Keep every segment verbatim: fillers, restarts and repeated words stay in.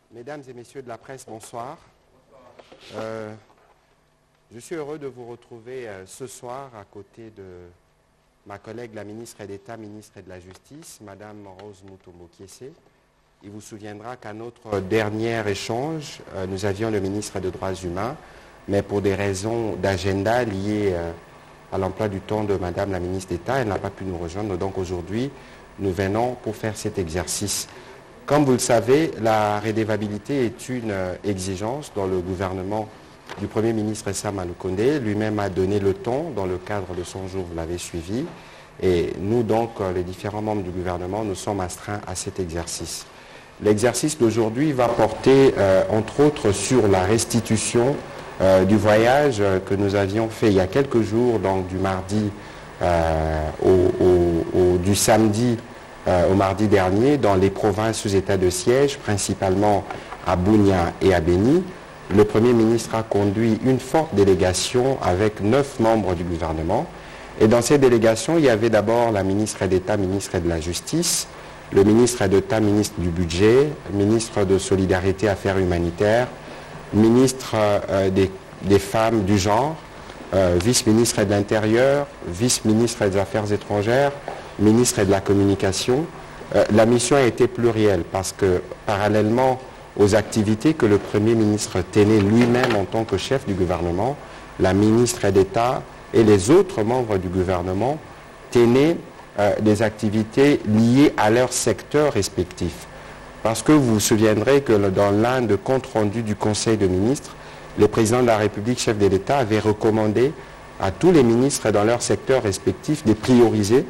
Mesdames et messieurs de la presse, bonsoir. Euh, je suis heureux de vous retrouver euh, ce soir à côté de ma collègue, la ministre d'État, ministre de la Justice, Madame Rose Mutombo-Kyese. Il vous souviendra qu'à notre dernier échange, euh, nous avions le ministre des Droits humains, mais pour des raisons d'agenda liées euh, à l'emploi du temps de Madame la ministre d'État, elle n'a pas pu nous rejoindre. Donc aujourd'hui, nous venons pour faire cet exercice. Comme vous le savez, la redevabilité est une euh, exigence dans le gouvernement du Premier ministre Sam Alukonde. Lui-même a donné le ton dans le cadre de son jour, vous l'avez suivi. Et nous, donc, euh, les différents membres du gouvernement, nous sommes astreints à cet exercice. L'exercice d'aujourd'hui va porter, euh, entre autres, sur la restitution euh, du voyage euh, que nous avions fait il y a quelques jours, donc du mardi euh, au, au, au, du samedi Euh, au mardi dernier dans les provinces sous état de siège, principalement à Bunia et à Beni. Le Premier ministre a conduit une forte délégation avec neuf membres du gouvernement. Et dans cette délégation, il y avait d'abord la ministre d'État, ministre de la Justice, le ministre d'État, ministre du Budget, ministre de Solidarité et Affaires humanitaires, ministre euh, des, des Femmes du genre, euh, vice-ministre de l'Intérieur, vice-ministre des Affaires étrangères, ministre de la Communication. Euh, la mission a été plurielle parce que, parallèlement aux activités que le Premier ministre tenait lui-même en tant que chef du gouvernement, la ministre d'État et les autres membres du gouvernement tenaient euh, des activités liées à leur secteur respectif. Parce que vous vous souviendrez que dans l'un des comptes rendus du Conseil des ministres, le président de la République, chef de l'État, avait recommandé à tous les ministres dans leur secteur respectif de prioriser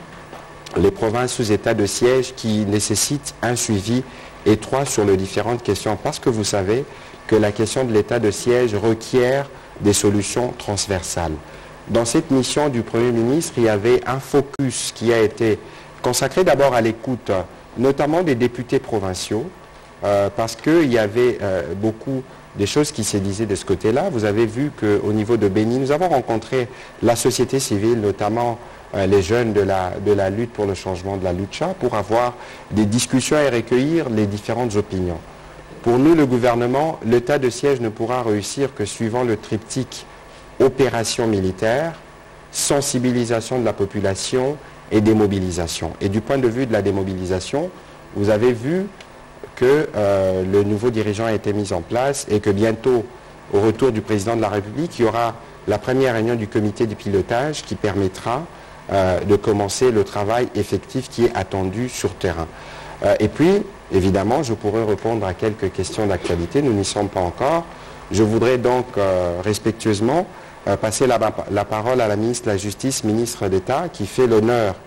les provinces sous état de siège qui nécessitent un suivi étroit sur les différentes questions. Parce que vous savez que la question de l'état de siège requiert des solutions transversales. Dans cette mission du Premier ministre, il y avait un focus qui a été consacré d'abord à l'écoute, notamment des députés provinciaux, euh, parce qu'il y avait euh, beaucoup des choses qui se disaient de ce côté-là. Vous avez vu qu'au niveau de Beni, nous avons rencontré la société civile, notamment les jeunes de la, de la lutte pour le changement de la Lucha, pour avoir des discussions et recueillir les différentes opinions. Pour nous, le gouvernement, l'état de siège ne pourra réussir que suivant le triptyque opération militaire, sensibilisation de la population et démobilisation. Et du point de vue de la démobilisation, vous avez vu que euh, le nouveau dirigeant a été mis en place et que bientôt, au retour du président de la République, il y aura la première réunion du comité de pilotage qui permettra Euh, de commencer le travail effectif qui est attendu sur terrain. Euh, et puis, évidemment, je pourrais répondre à quelques questions d'actualité, nous n'y sommes pas encore. Je voudrais donc euh, respectueusement euh, passer la, la parole à la ministre de la Justice, ministre d'État, qui fait l'honneur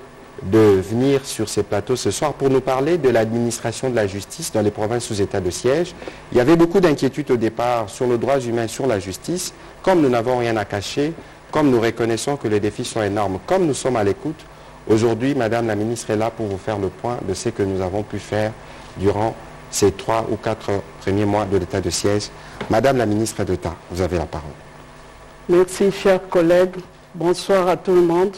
de venir sur ces plateaux ce soir pour nous parler de l'administration de la justice dans les provinces sous état de siège. Il y avait beaucoup d'inquiétudes au départ sur les droits humains, sur la justice. Comme nous n'avons rien à cacher, comme nous reconnaissons que les défis sont énormes, comme nous sommes à l'écoute, aujourd'hui, Madame la ministre est là pour vous faire le point de ce que nous avons pu faire durant ces trois ou quatre premiers mois de l'état de siège. Madame la ministre d'État, vous avez la parole. Merci, chers collègues. Bonsoir à tout le monde.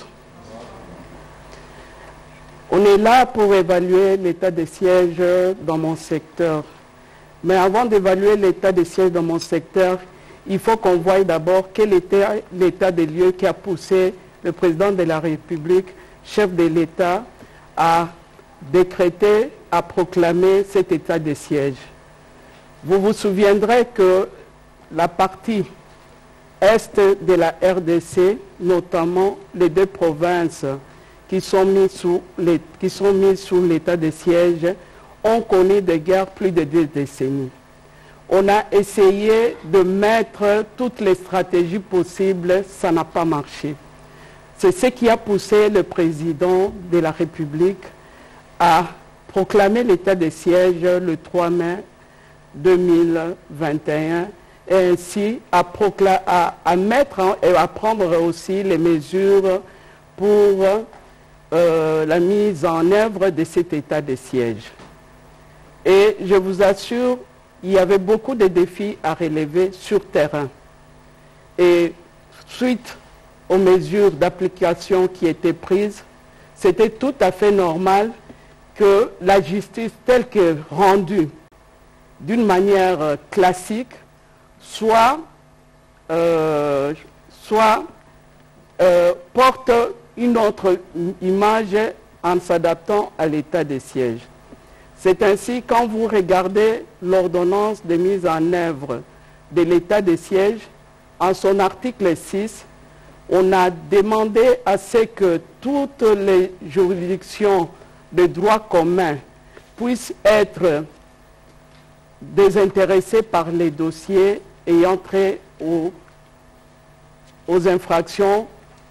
On est là pour évaluer l'état de siège dans mon secteur. Mais avant d'évaluer l'état de siège dans mon secteur, il faut qu'on voie d'abord quel était l'état des lieux qui a poussé le président de la République, chef de l'État, à décréter, à proclamer cet état de siège. Vous vous souviendrez que la partie est de la R D C, notamment les deux provinces qui sont mises sous les, qui sont mises sous l'état de siège, ont connu des guerres plus de deux décennies. On a essayé de mettre toutes les stratégies possibles, ça n'a pas marché. C'est ce qui a poussé le président de la République à proclamer l'état de siège le trois mai deux mille vingt et un et ainsi à, à, à mettre et à prendre aussi les mesures pour euh, la mise en œuvre de cet état de siège. Et je vous assure, il y avait beaucoup de défis à relever sur terrain. Et suite aux mesures d'application qui étaient prises, c'était tout à fait normal que la justice telle que rendue d'une manière euh, classique, soit, euh, soit euh, porte une autre image en s'adaptant à l'état de siège. C'est ainsi, quand vous regardez l'ordonnance de mise en œuvre de l'état de siège, en son article six, on a demandé à ce que toutes les juridictions de droit commun puissent être désintéressées par les dossiers ayant trait aux, aux infractions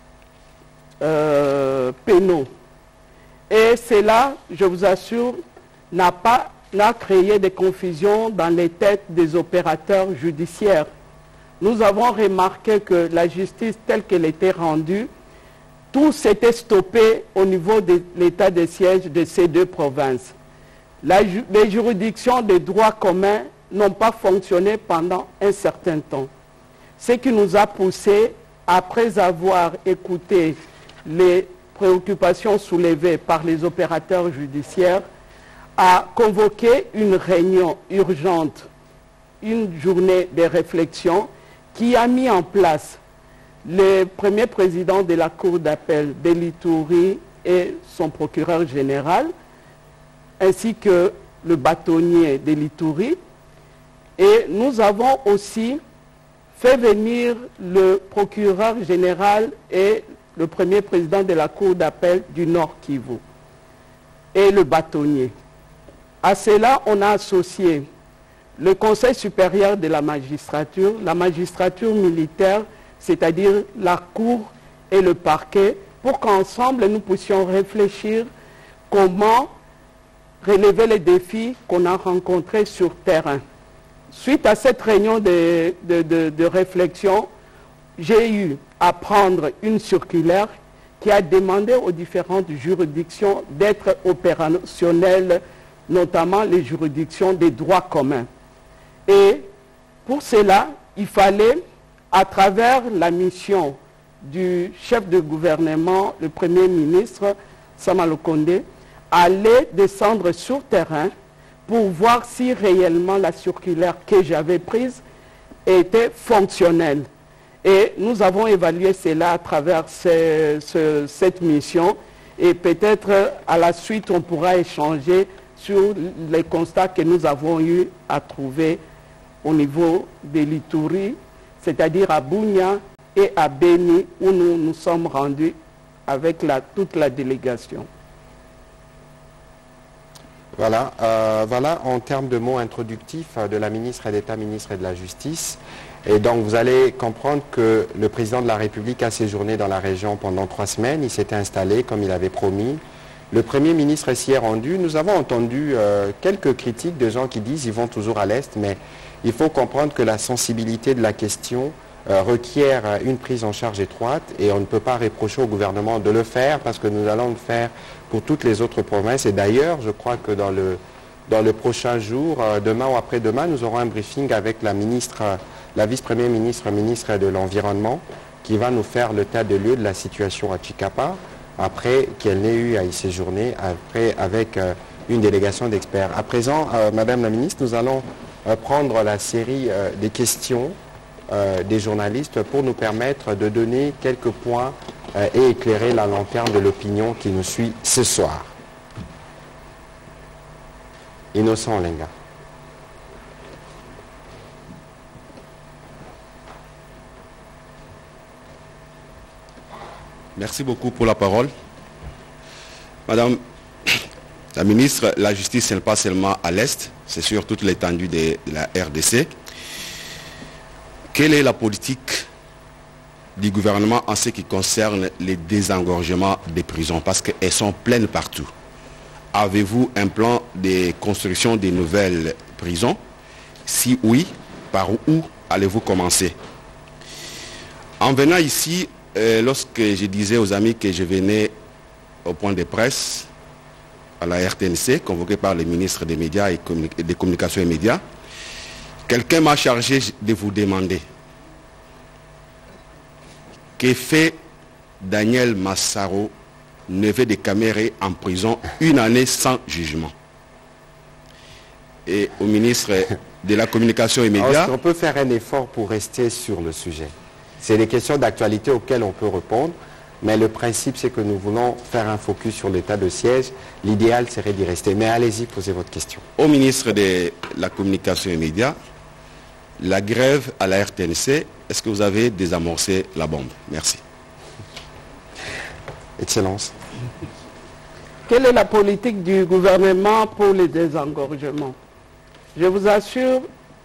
euh, pénaux. Et cela, je vous assure, n'a pas n'a créé des confusions dans les têtes des opérateurs judiciaires. Nous avons remarqué que la justice telle qu'elle était rendue, tout s'était stoppé au niveau de l'état de siège de ces deux provinces. La, les juridictions de droit commun n'ont pas fonctionné pendant un certain temps. Ce qui nous a poussé, après avoir écouté les préoccupations soulevées par les opérateurs judiciaires, à convoquer une réunion urgente, une journée de réflexion qui a mis en place le premier président de la Cour d'appel de l'Ituri et son procureur général, ainsi que le bâtonnier de l'Ituri. Et nous avons aussi fait venir le procureur général et le premier président de la Cour d'appel du Nord Kivu et le bâtonnier. À cela, on a associé le Conseil supérieur de la magistrature, la magistrature militaire, c'est-à-dire la Cour et le parquet, pour qu'ensemble nous puissions réfléchir comment relever les défis qu'on a rencontrés sur terrain. Suite à cette réunion de, de, de, de réflexion, j'ai eu à prendre une circulaire qui a demandé aux différentes juridictions d'être opérationnelles, notamment les juridictions des droits communs. Et pour cela, il fallait, à travers la mission du chef de gouvernement, le Premier ministre, Sama Lukonde, aller descendre sur terrain pour voir si réellement la circulaire que j'avais prise était fonctionnelle. Et nous avons évalué cela à travers ce, ce, cette mission, et peut-être à la suite on pourra échanger sur les constats que nous avons eu à trouver au niveau de l'Ituri, c'est-à-dire à Bunia et à Beni, où nous nous sommes rendus avec la, toute la délégation. Voilà, euh, voilà en termes de mots introductifs de la ministre d'État, ministre de la Justice. Et donc vous allez comprendre que le président de la République a séjourné dans la région pendant trois semaines. Il s'était installé comme il avait promis. Le Premier ministre s'y est rendu. Nous avons entendu euh, quelques critiques de gens qui disent qu'ils vont toujours à l'Est, mais il faut comprendre que la sensibilité de la question euh, requiert une prise en charge étroite et on ne peut pas reprocher au gouvernement de le faire parce que nous allons le faire pour toutes les autres provinces. Et d'ailleurs, je crois que dans le, dans le prochain jour, euh, demain ou après-demain, nous aurons un briefing avec la ministre, euh, la vice-première ministre, ministre de l'Environnement, qui va nous faire l'état de lieu de la situation à Chikapa, après qu'elle n'ait eu à y séjourner, après, avec euh, une délégation d'experts. À présent, euh, Madame la ministre, nous allons euh, prendre la série euh, des questions euh, des journalistes pour nous permettre de donner quelques points euh, et éclairer la lanterne de l'opinion qui nous suit ce soir. Innocent Olenga. Merci beaucoup pour la parole. Madame la ministre, la justice n'est pas seulement à l'Est, c'est sur toute l'étendue de, de la R D C. Quelle est la politique du gouvernement en ce qui concerne les désengorgements des prisons? Parce qu'elles sont pleines partout. Avez-vous un plan de construction de nouvelles prisons? Si oui, par où allez-vous commencer? En venant ici, Euh, lorsque je disais aux amis que je venais au point de presse à la R T N C, convoqué par le ministre des Médias et des Communications et Médias, quelqu'un m'a chargé de vous demander que fait Daniel Massaro, neveu de Caméré, en prison une année sans jugement. et au ministre de la Communication et Médias. On peut faire un effort pour rester sur le sujet. C'est des questions d'actualité auxquelles on peut répondre, mais le principe, c'est que nous voulons faire un focus sur l'état de siège. L'idéal serait d'y rester. Mais allez-y, posez votre question. Au ministre de la Communication et Médias, la grève à la R T N C, est-ce que vous avez désamorcé la bombe? Merci. Excellence. Quelle est la politique du gouvernement pour les désengorgements? Je vous assure,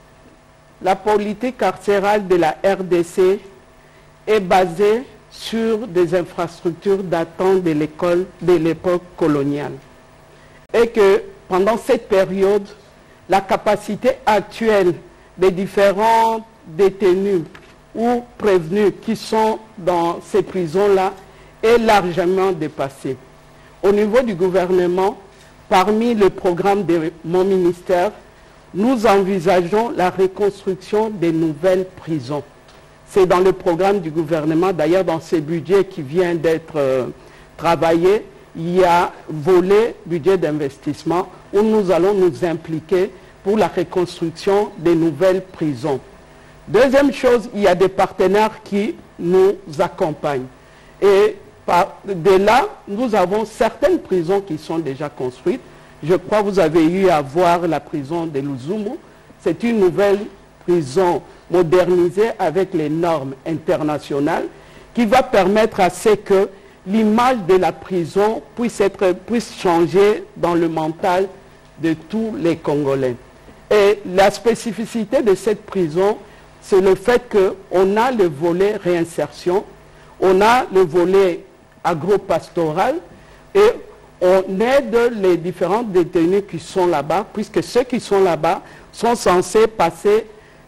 la politique carcérale de la R D C est basée sur des infrastructures datant de l'école de l'époque coloniale. Et que pendant cette période, la capacité actuelle des différents détenus ou prévenus qui sont dans ces prisons-là est largement dépassée. Au niveau du gouvernement, parmi le programme de mon ministère, nous envisageons la reconstruction des nouvelles prisons. C'est dans le programme du gouvernement, d'ailleurs dans ce budget qui vient d'être euh, travaillé, il y a volet budget d'investissement où nous allons nous impliquer pour la reconstruction des nouvelles prisons. Deuxième chose, il y a des partenaires qui nous accompagnent. Et par, de là, nous avons certaines prisons qui sont déjà construites. Je crois que vous avez eu à voir la prison de Luzumu. C'est une nouvelle prison modernisée avec les normes internationales qui va permettre à ce que l'image de la prison puisse, être, puisse changer dans le mental de tous les Congolais. Et la spécificité de cette prison, c'est le fait qu'on a le volet réinsertion, on a le volet agro-pastoral et on aide les différents détenus qui sont là-bas, puisque ceux qui sont là-bas sont censés passer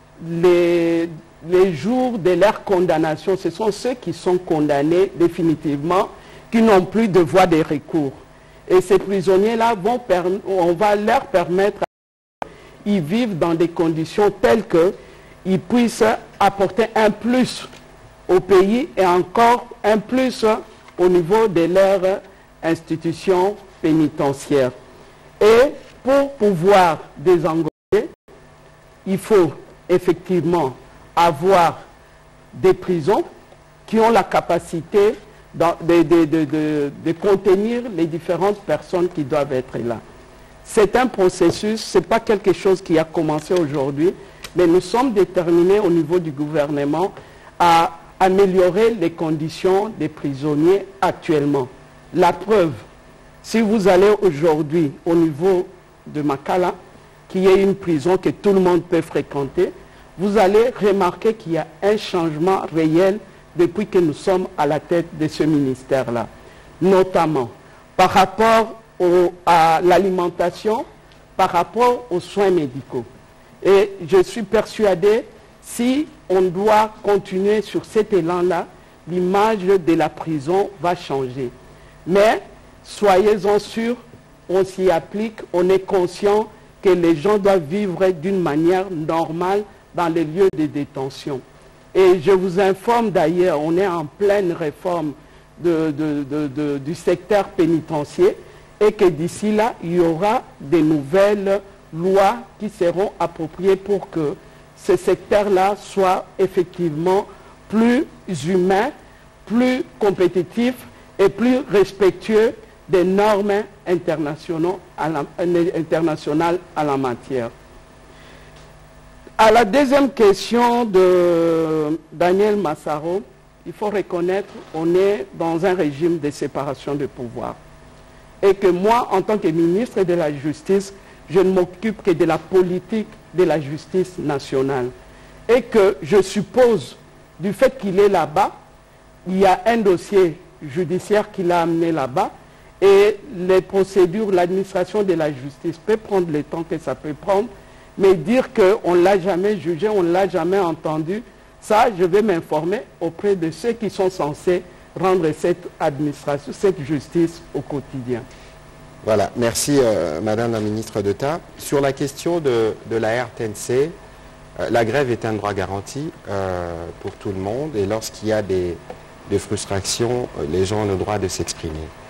les, les jours de leur condamnation. Ce sont ceux qui sont condamnés définitivement, qui n'ont plus de voie de recours. Et ces prisonniers-là, on va leur permettre qu'ils vivent dans des conditions telles qu'ils puissent apporter un plus au pays et encore un plus au niveau de leur institution pénitentiaire. Et pour pouvoir désengorger, il faut effectivement avoir des prisons qui ont la capacité de, de, de, de, de, de contenir les différentes personnes qui doivent être là. C'est un processus, ce n'est pas quelque chose qui a commencé aujourd'hui, mais nous sommes déterminés au niveau du gouvernement à améliorer les conditions des prisonniers actuellement. La preuve, si vous allez aujourd'hui au niveau de Makala, qui est une prison que tout le monde peut fréquenter, vous allez remarquer qu'il y a un changement réel depuis que nous sommes à la tête de ce ministère-là. Notamment par rapport au, à l'alimentation, par rapport aux soins médicaux. Et je suis persuadé, si on doit continuer sur cet élan-là, l'image de la prison va changer. Mais soyez-en sûrs, on s'y applique, on est conscient que les gens doivent vivre d'une manière normale dans les lieux de détention. Et je vous informe d'ailleurs, on est en pleine réforme de, de, de, de, du secteur pénitentiaire et que d'ici là, il y aura des nouvelles lois qui seront appropriées pour que ce secteur-là soit effectivement plus humain, plus compétitif et plus respectueux des normes internationales à la, internationales à la matière. À la deuxième question de Daniel Massaro, il faut reconnaître qu'on est dans un régime de séparation de pouvoir. Et que moi, en tant que ministre de la Justice, je ne m'occupe que de la politique de la justice nationale. Et que je suppose, du fait qu'il est là-bas, il y a un dossier judiciaire qui l'a amené là-bas, et les procédures, l'administration de la justice peut prendre le temps que ça peut prendre, mais dire qu'on ne l'a jamais jugé, on ne l'a jamais entendu, ça, je vais m'informer auprès de ceux qui sont censés rendre cette administration, cette justice au quotidien. Voilà, merci euh, Madame la Ministre d'État. Sur la question de, de la R T N C, euh, la grève est un droit garanti euh, pour tout le monde et lorsqu'il y a des, des frustrations, euh, les gens ont le droit de s'exprimer.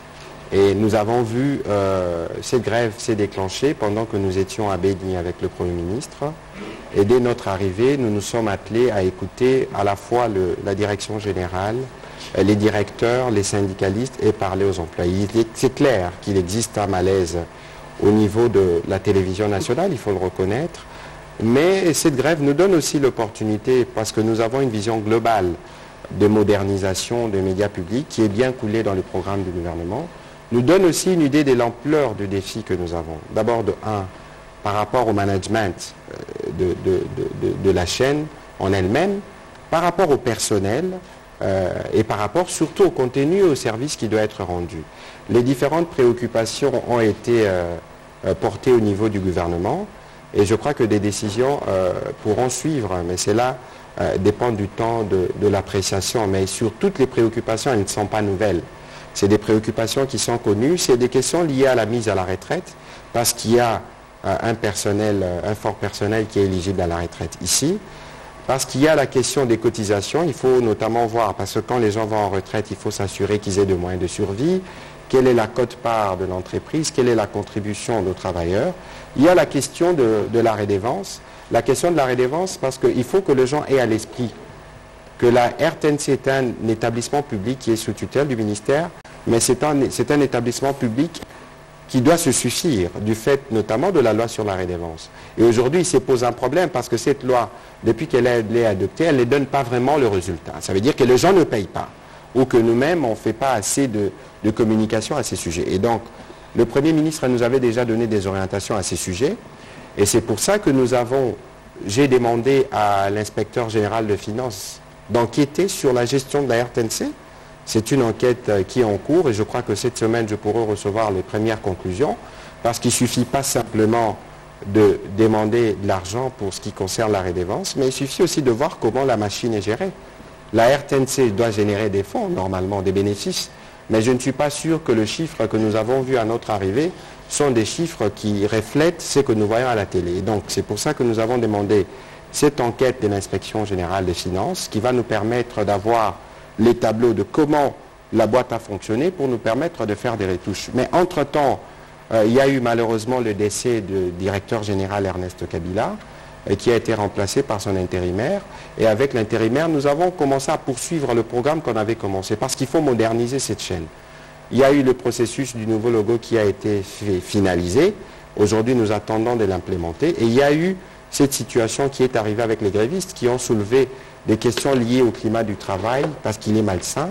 Et nous avons vu euh, cette grève s'est déclenchée pendant que nous étions à Béni avec le Premier ministre. Et dès notre arrivée, nous nous sommes attelés à écouter à la fois le, la direction générale, les directeurs, les syndicalistes et parler aux employés. C'est clair qu'il existe un malaise au niveau de la télévision nationale, il faut le reconnaître. Mais cette grève nous donne aussi l'opportunité, parce que nous avons une vision globale de modernisation des médias publics qui est bien coulée dans le programme du gouvernement, nous donne aussi une idée de l'ampleur du défi que nous avons. D'abord, de un, par rapport au management de, de, de, de, de la chaîne en elle-même, par rapport au personnel euh, et par rapport surtout au contenu et au service qui doit être rendu. Les différentes préoccupations ont été euh, portées au niveau du gouvernement et je crois que des décisions euh, pourront suivre, mais c'est là euh, dépend du temps de, de l'appréciation. Mais sur toutes les préoccupations, elles ne sont pas nouvelles. C'est des préoccupations qui sont connues, c'est des questions liées à la mise à la retraite, parce qu'il y a euh, un personnel, euh, un fort personnel qui est éligible à la retraite ici, parce qu'il y a la question des cotisations, il faut notamment voir, parce que quand les gens vont en retraite, il faut s'assurer qu'ils aient des moyens de survie, quelle est la quote-part de l'entreprise, quelle est la contribution aux travailleurs. Il y a la question de, de la redevance, la question de la redevance parce qu'il faut que les gens aient à l'esprit que la R T N C est un établissement public qui est sous tutelle du ministère, mais c'est un, c'est un établissement public qui doit se suffire du fait notamment de la loi sur la redevance. Et aujourd'hui, il se pose un problème parce que cette loi, depuis qu'elle est adoptée, elle ne donne pas vraiment le résultat. Ça veut dire que les gens ne payent pas ou que nous-mêmes, on ne fait pas assez de, de communication à ces sujets. Et donc, le Premier ministre nous avait déjà donné des orientations à ces sujets. Et c'est pour ça que nous avons, j'ai demandé à l'inspecteur général de finances d'enquêter sur la gestion de la R T N C. C'est une enquête qui est en cours et je crois que cette semaine, je pourrai recevoir les premières conclusions parce qu'il ne suffit pas simplement de demander de l'argent pour ce qui concerne la redevance, mais il suffit aussi de voir comment la machine est gérée. La R T N C doit générer des fonds, normalement, des bénéfices, mais je ne suis pas sûr que le chiffre que nous avons vu à notre arrivée sont des chiffres qui reflètent ce que nous voyons à la télé. Et donc, c'est pour ça que nous avons demandé cette enquête de l'inspection générale des finances qui va nous permettre d'avoir les tableaux de comment la boîte a fonctionné pour nous permettre de faire des retouches. Mais entre-temps, euh, il y a eu malheureusement le décès du directeur général Ernest Kabila euh, qui a été remplacé par son intérimaire. Et avec l'intérimaire, nous avons commencé à poursuivre le programme qu'on avait commencé parce qu'il faut moderniser cette chaîne. Il y a eu le processus du nouveau logo qui a été fait, finalisé. Aujourd'hui, nous attendons de l'implémenter. Et il y a eu cette situation qui est arrivée avec les grévistes qui ont soulevé des questions liées au climat du travail parce qu'il est malsain.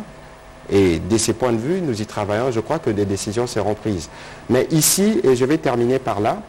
Et de ces points de vue, nous y travaillons. Je crois que des décisions seront prises. Mais ici, et je vais terminer par là,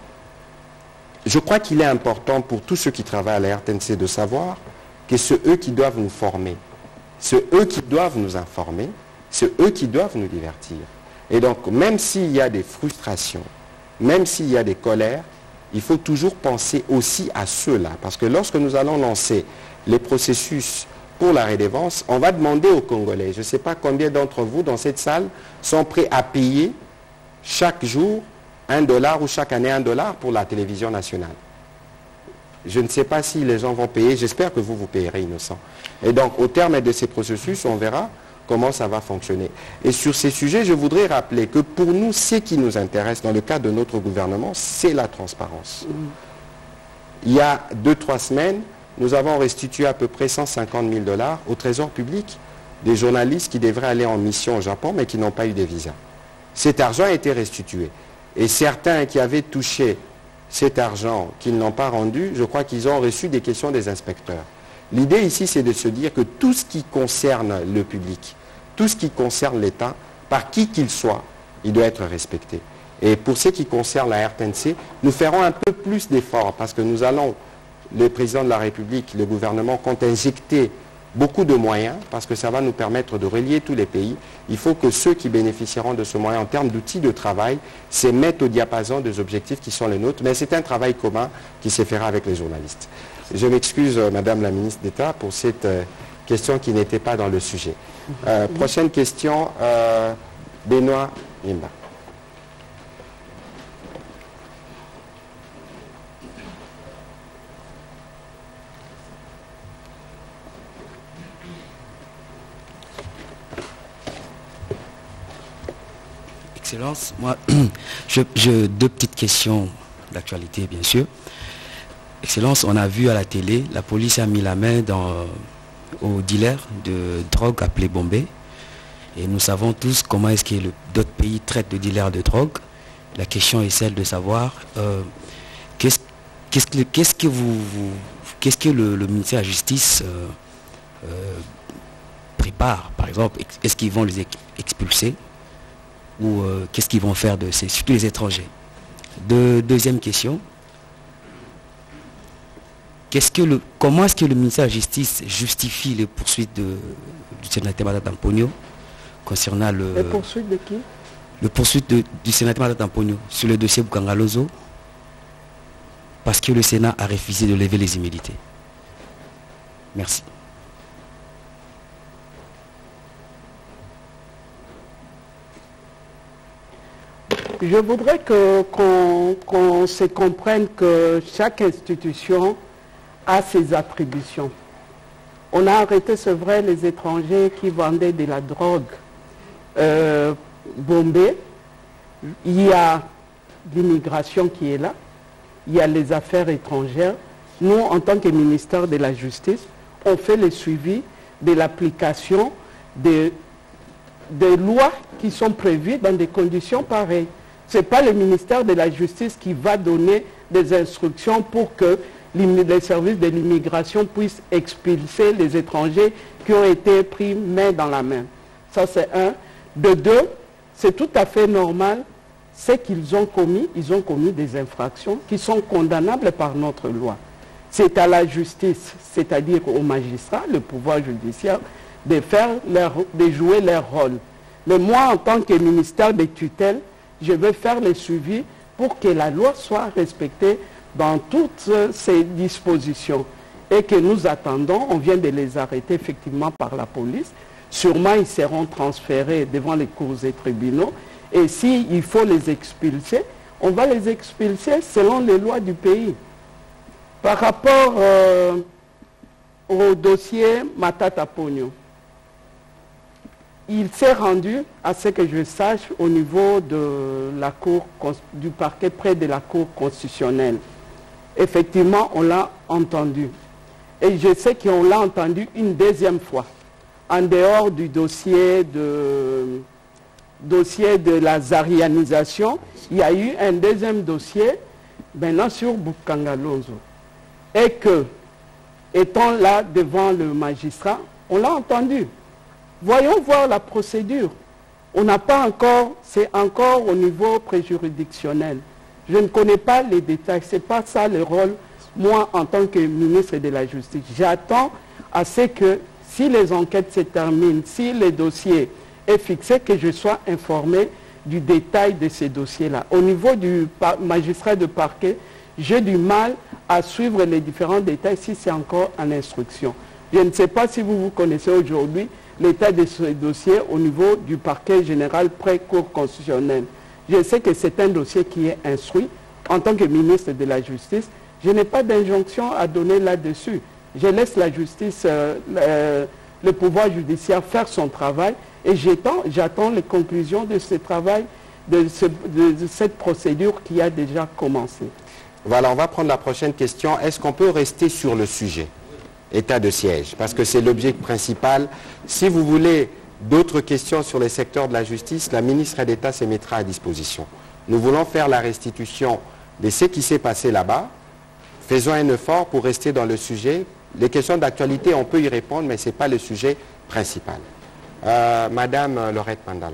je crois qu'il est important pour tous ceux qui travaillent à la R T N C de savoir que c'est eux qui doivent nous former. C'est eux qui doivent nous informer. C'est eux qui doivent nous divertir. Et donc, même s'il y a des frustrations, même s'il y a des colères, il faut toujours penser aussi à ceux-là. Parce que lorsque nous allons lancer les processus pour la redevance, on va demander aux Congolais, je ne sais pas combien d'entre vous dans cette salle sont prêts à payer chaque jour un dollar ou chaque année un dollar pour la télévision nationale. Je ne sais pas si les gens vont payer, j'espère que vous, vous payerez innocent. Et donc, au terme de ces processus, on verra comment ça va fonctionner. Et sur ces sujets, je voudrais rappeler que pour nous, ce qui nous intéresse dans le cadre de notre gouvernement, c'est la transparence. Il y a deux, trois semaines, nous avons restitué à peu près cent cinquante mille dollars au Trésor public des journalistes qui devraient aller en mission au Japon, mais qui n'ont pas eu de visa. Cet argent a été restitué. Et certains qui avaient touché cet argent, qu'ils n'ont pas rendu, je crois qu'ils ont reçu des questions des inspecteurs. L'idée ici, c'est de se dire que tout ce qui concerne le public, tout ce qui concerne l'État, par qui qu'il soit, il doit être respecté. Et pour ce qui concerne la R T N C, nous ferons un peu plus d'efforts parce que nous allons, le président de la République, le gouvernement, compte injecter beaucoup de moyens parce que ça va nous permettre de relier tous les pays. Il faut que ceux qui bénéficieront de ce moyen en termes d'outils de travail se mettent au diapason des objectifs qui sont les nôtres. Mais c'est un travail commun qui se fera avec les journalistes. Je m'excuse, euh, Madame la ministre d'État, pour cette euh, question qui n'était pas dans le sujet. Euh, prochaine question, euh, Benoît Nimba. Excellence, moi, je, je, deux petites questions d'actualité, bien sûr. Excellence, on a vu à la télé, la police a mis la main dans, au dealer de drogue appelé Bombay. Et nous savons tous comment est-ce que d'autres pays traitent de dealers de drogue. La question est celle de savoir euh, qu'est-ce qu'est-ce que, qu'est-ce que, vous, vous, qu'est-ce que le, le ministère de la Justice euh, euh, prépare, par exemple. Est-ce qu'ils vont les expulser ou euh, qu'est-ce qu'ils vont faire de ces, surtout les étrangers. De, deuxième question. Qu'est-ce que le, comment est-ce que le ministère de la Justice justifie les poursuites de, du sénateur Matata Mponyo concernant le... Les poursuites de qui? Le poursuite de, du sénateur Matata Mponyo sur le dossier Bukangalozo, parce que le Sénat a refusé de lever les immunités. Merci. Je voudrais que, qu'on, qu'on se comprenne que chaque institution a ses attributions. On a arrêté, c'est vrai, les étrangers qui vendaient de la drogue euh, bombée. Il y a l'immigration qui est là. Il y a les affaires étrangères. Nous, en tant que ministère de la Justice, on fait le suivi de l'application des, des lois qui sont prévues dans des conditions pareilles. Ce n'est pas le ministère de la Justice qui va donner des instructions pour que les services de l'immigration puissent expulser les étrangers qui ont été pris main dans la main. Ça, c'est un. De deux, c'est tout à fait normal. Ce qu'ils ont commis, ils ont commis des infractions qui sont condamnables par notre loi. C'est à la justice, c'est-à-dire aux magistrats, le pouvoir judiciaire, de, faire leur, de jouer leur rôle. Mais moi, en tant que ministère des tutelles, je vais faire le suivi pour que la loi soit respectée dans toutes ces dispositions. Et que nous attendons, on vient de les arrêter effectivement par la police. Sûrement, ils seront transférés devant les cours et tribunaux. Et s'il faut les expulser, on va les expulser selon les lois du pays. Par rapport euh, au dossier Matata Mponyo, il s'est rendu, à ce que je sache, au niveau de la cour, du parquet près de la Cour constitutionnelle. Effectivement, on l'a entendu. Et je sais qu'on l'a entendu une deuxième fois, en dehors du dossier de, dossier de la zarianisation. Il y a eu un deuxième dossier, maintenant sur Bukangalozo. Et que, étant là devant le magistrat, on l'a entendu. Voyons voir la procédure. On n'a pas encore, c'est encore au niveau préjuridictionnel. Je ne connais pas les détails, ce n'est pas ça le rôle, moi, en tant que ministre de la Justice. J'attends à ce que, si les enquêtes se terminent, si le dossier est fixé, que je sois informé du détail de ces dossiers-là. Au niveau du magistrat de parquet, j'ai du mal à suivre les différents détails si c'est encore en instruction. Je ne sais pas si vous vous connaissez aujourd'hui l'état de ce dossier au niveau du parquet général pré-cour constitutionnelle. Je sais que c'est un dossier qui est instruit. En tant que ministre de la Justice, je n'ai pas d'injonction à donner là-dessus. Je laisse la justice, euh, le, le pouvoir judiciaire faire son travail et j'attends les conclusions de ce travail, de, ce, de, de cette procédure qui a déjà commencé. Voilà, on va prendre la prochaine question. Est-ce qu'on peut rester sur le sujet ? État de siège, parce que c'est l'objet principal. Si vous voulez d'autres questions sur les secteurs de la justice, la ministre d'État se mettra à disposition. Nous voulons faire la restitution de ce qui s'est passé là-bas. Faisons un effort pour rester dans le sujet. Les questions d'actualité, on peut y répondre, mais ce n'est pas le sujet principal. Euh, Madame Laurette Mandala.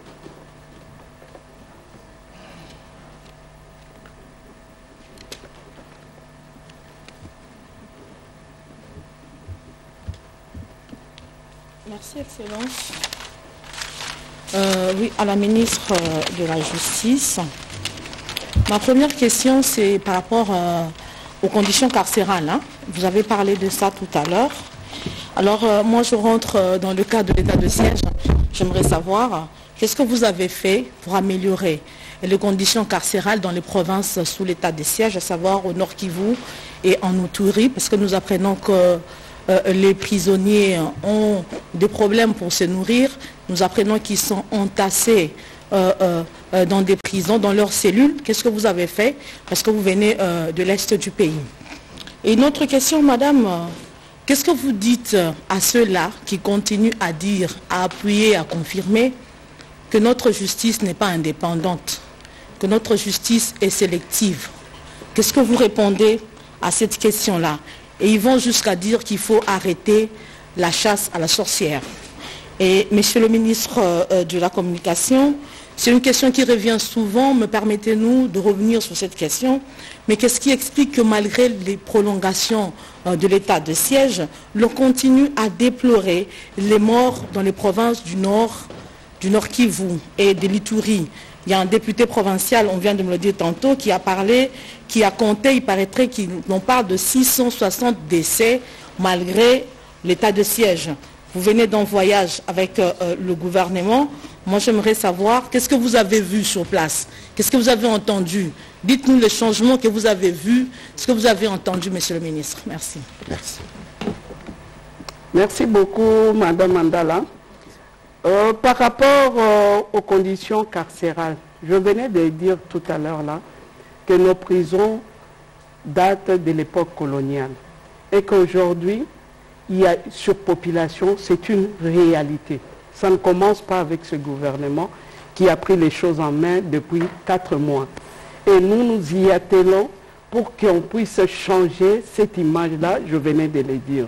Merci, Excellence. Euh, oui, à la ministre de la Justice. Ma première question, c'est par rapport euh, aux conditions carcérales. Hein. Vous avez parlé de ça tout à l'heure. Alors, euh, moi, je rentre euh, dans le cadre de l'état de siège. J'aimerais savoir, euh, qu'est-ce que vous avez fait pour améliorer les conditions carcérales dans les provinces sous l'état de siège, à savoir au Nord Kivu et en Ituri, parce que nous apprenons que Euh, les prisonniers ont des problèmes pour se nourrir. Nous apprenons qu'ils sont entassés euh, euh, dans des prisons, dans leurs cellules. Qu'est-ce que vous avez fait? Parce que vous venez euh, de l'Est du pays. Et une autre question, madame, euh, qu'est-ce que vous dites à ceux-là qui continuent à dire, à appuyer, à confirmer que notre justice n'est pas indépendante, que notre justice est sélective? Qu'est-ce que vous répondez à cette question-là? Et ils vont jusqu'à dire qu'il faut arrêter la chasse à la sorcière. Et monsieur le ministre euh, de la Communication, c'est une question qui revient souvent, me permettez-nous de revenir sur cette question, mais qu'est-ce qui explique que malgré les prolongations euh, de l'état de siège, l'on continue à déplorer les morts dans les provinces du Nord, du Nord Kivu et de l'Ituri? Il y a un député provincial, on vient de me le dire tantôt, qui a parlé, qui a compté, il paraîtrait qu'on parle de six cent soixante décès malgré l'état de siège. Vous venez d'un voyage avec euh, le gouvernement. Moi, j'aimerais savoir, qu'est-ce que vous avez vu sur place? Qu'est-ce que vous avez entendu? Dites-nous les changements que vous avez vus, ce que vous avez entendu, monsieur le ministre. Merci. Merci. Merci beaucoup, madame Mandala. Euh, par rapport euh, aux conditions carcérales, je venais de dire tout à l'heure là que nos prisons datent de l'époque coloniale et qu'aujourd'hui, il y a surpopulation, c'est une réalité. Ça ne commence pas avec ce gouvernement qui a pris les choses en main depuis quatre mois. Et nous nous y attelons pour qu'on puisse changer cette image-là, je venais de le dire.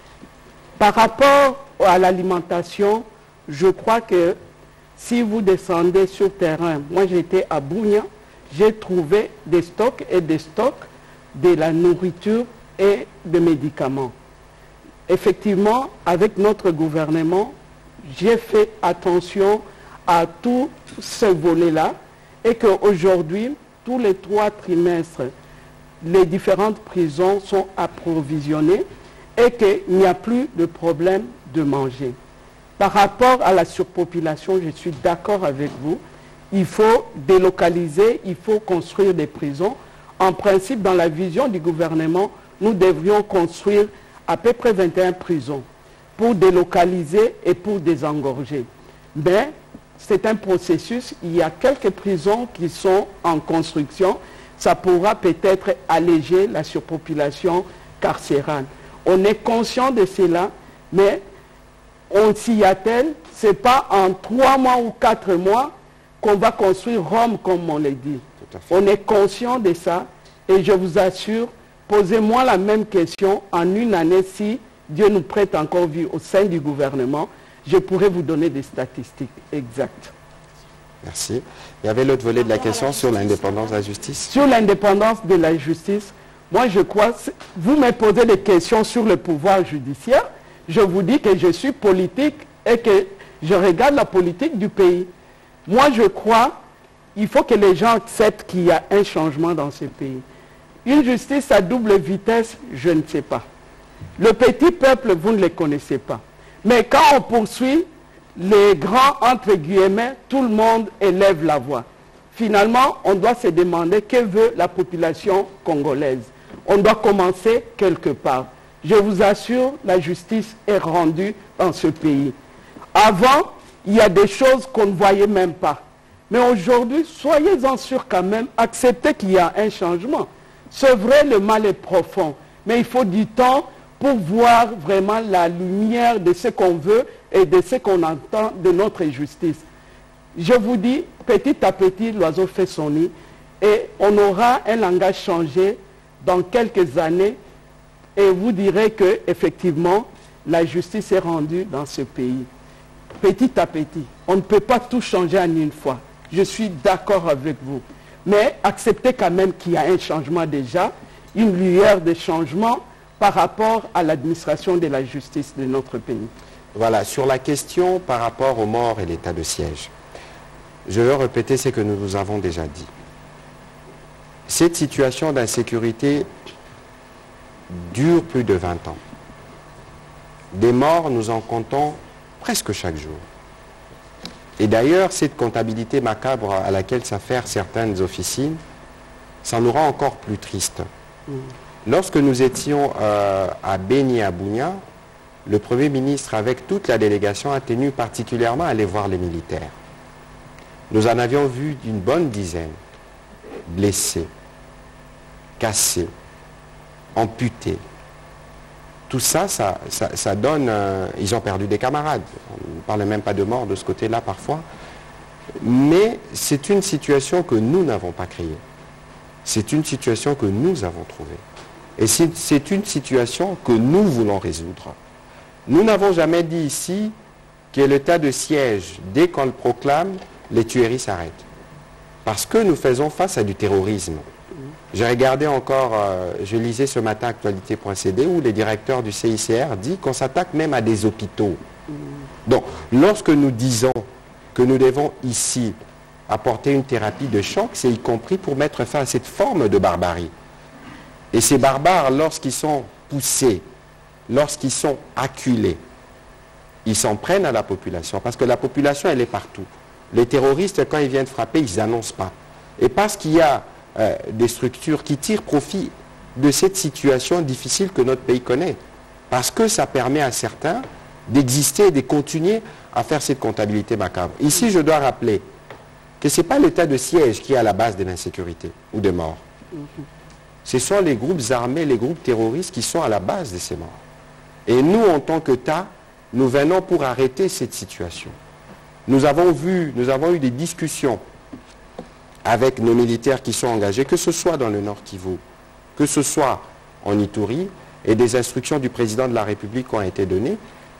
Par rapport à l'alimentation, je crois que si vous descendez sur le terrain, moi j'étais à Bunia, j'ai trouvé des stocks et des stocks de la nourriture et des médicaments. Effectivement, avec notre gouvernement, j'ai fait attention à tout ce volet-là et qu'aujourd'hui, tous les trois trimestres, les différentes prisons sont approvisionnées et qu'il n'y a plus de problème de manger. Par rapport à la surpopulation, je suis d'accord avec vous. Il faut délocaliser, il faut construire des prisons. En principe, dans la vision du gouvernement, nous devrions construire à peu près vingt et une prisons pour délocaliser et pour désengorger. Mais c'est un processus, il y a quelques prisons qui sont en construction, ça pourra peut-être alléger la surpopulation carcérale. On est conscient de cela, mais on s'y attelle, ce n'est pas en trois mois ou quatre mois qu'on va construire Rome, comme on l'a dit. On est conscient de ça et je vous assure, posez-moi la même question en une année si Dieu nous prête encore vie au sein du gouvernement, je pourrais vous donner des statistiques exactes. Merci. Il y avait l'autre volet de la question sur l'indépendance de la justice. Sur l'indépendance de la justice, moi je crois, vous me posez des questions sur le pouvoir judiciaire, je vous dis que je suis politique et que je regarde la politique du pays. Moi je crois, il faut que les gens acceptent qu'il y a un changement dans ce pays. Une justice à double vitesse, je ne sais pas. Le petit peuple, vous ne le connaissez pas. Mais quand on poursuit les grands, entre guillemets, tout le monde élève la voix. Finalement, on doit se demander que veut la population congolaise. On doit commencer quelque part. Je vous assure, la justice est rendue dans ce pays. Avant, il y a des choses qu'on ne voyait même pas. Mais aujourd'hui, soyez-en sûrs quand même, acceptez qu'il y a un changement. C'est vrai, le mal est profond, mais il faut du temps pour voir vraiment la lumière de ce qu'on veut et de ce qu'on entend de notre justice. Je vous dis, petit à petit, l'oiseau fait son nid et on aura un langage changé dans quelques années et vous direz que effectivement la justice est rendue dans ce pays. Petit à petit, on ne peut pas tout changer en une fois. Je suis d'accord avec vous. Mais acceptez quand même qu'il y a un changement déjà, une lueur de changement par rapport à l'administration de la justice de notre pays. Voilà, sur la question par rapport aux morts et l'état de siège, je veux répéter ce que nous vous avons déjà dit. Cette situation d'insécurité dure plus de vingt ans. Des morts, nous en comptons presque chaque jour. Et d'ailleurs, cette comptabilité macabre à laquelle s'affairent certaines officines, ça nous rend encore plus tristes. Mmh. Lorsque nous étions euh, à Beni, à Bunia, le Premier ministre, avec toute la délégation, a tenu particulièrement à aller voir les militaires. nous en avions vu d'une bonne dizaine blessés, cassés, amputés. Tout ça, ça, ça, ça donne... Euh, ils ont perdu des camarades. On ne parlait même pas de mort de ce côté-là parfois. Mais c'est une situation que nous n'avons pas créée. C'est une situation que nous avons trouvée. Et c'est une situation que nous voulons résoudre. Nous n'avons jamais dit ici que l'état de siège, dès qu'on le proclame, les tueries s'arrêtent. Parce que nous faisons face à du terrorisme. J'ai regardé encore, euh, je lisais ce matin actualité point c d où le directeur du C I C R dit qu'on s'attaque même à des hôpitaux. Donc, lorsque nous disons que nous devons ici apporter une thérapie de choc, c'est y compris pour mettre fin à cette forme de barbarie. Et ces barbares, lorsqu'ils sont poussés, lorsqu'ils sont acculés, ils s'en prennent à la population, parce que la population, elle est partout. Les terroristes, quand ils viennent frapper, ils n'annoncent pas. Et parce qu'il y a euh, des structures qui tirent profit de cette situation difficile que notre pays connaît, parce que ça permet à certains d'exister et de continuer à faire cette comptabilité macabre. Ici, je dois rappeler que ce n'est pas l'état de siège qui est à la base de l'insécurité ou des morts. Ce sont les groupes armés, les groupes terroristes qui sont à la base de ces morts. Et nous, en tant qu'État, nous venons pour arrêter cette situation. Nous avons vu, nous avons eu des discussions avec nos militaires qui sont engagés, que ce soit dans le Nord Kivu, que ce soit en Ituri, et des instructions du président de la République ont été données.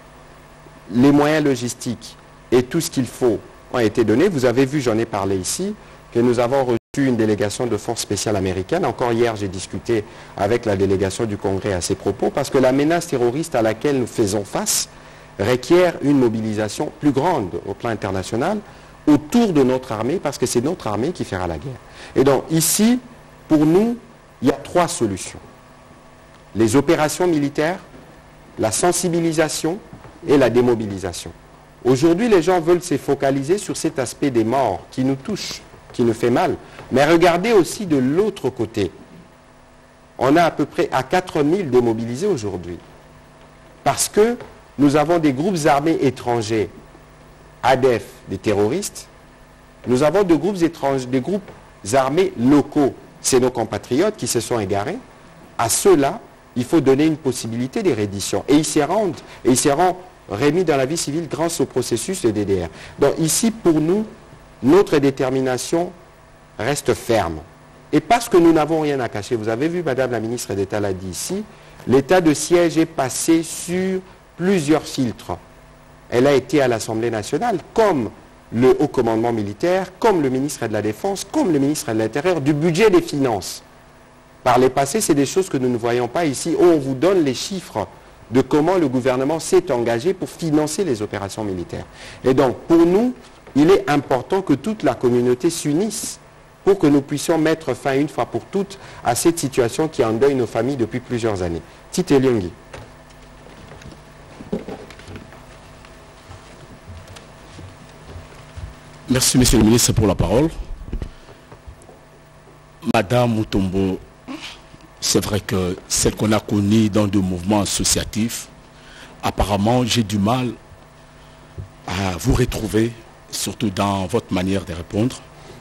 Les moyens logistiques et tout ce qu'il faut ont été donnés. Vous avez vu, j'en ai parlé ici, que nous avons reçu une délégation de forces spéciales américaines. Encore hier, j'ai discuté avec la délégation du Congrès à ces propos, parce que la menace terroriste à laquelle nous faisons face requiert une mobilisation plus grande au plan international autour de notre armée, parce que c'est notre armée qui fera la guerre. Et donc ici, pour nous, il y a trois solutions. Les opérations militaires, la sensibilisation et la démobilisation. Aujourd'hui, les gens veulent se focaliser sur cet aspect des morts qui nous touche, qui nous fait mal. Mais regardez aussi de l'autre côté. On a à peu près à quatre mille démobilisés aujourd'hui. Parce que nous avons des groupes armés étrangers, A D F, des terroristes. Nous avons des groupes, étrangers, des groupes armés locaux. C'est nos compatriotes qui se sont égarés. À ceux-là, il faut donner une possibilité de reddition. Et ils s'y rendent. Et ils seront remis dans la vie civile grâce au processus de D D R. Donc ici, pour nous, notre détermination reste ferme. Et parce que nous n'avons rien à cacher, vous avez vu, Madame la ministre d'État l'a dit ici, l'état de siège est passé sur plusieurs filtres. Elle a été à l'Assemblée nationale, comme le haut commandement militaire, comme le ministre de la Défense, comme le ministre de l'Intérieur, du budget et des finances. Par les passés, c'est des choses que nous ne voyons pas ici, où on vous donne les chiffres de comment le gouvernement s'est engagé pour financer les opérations militaires. Et donc, pour nous, il est important que toute la communauté s'unisse pour que nous puissions mettre fin une fois pour toutes à cette situation qui endeuille nos familles depuis plusieurs années. Tite Lyongi. Merci, Monsieur le ministre, pour la parole. Madame Mutombo, c'est vrai que celle qu'on a connue dans des mouvements associatifs, apparemment, j'ai du mal à vous retrouver, surtout dans votre manière de répondre.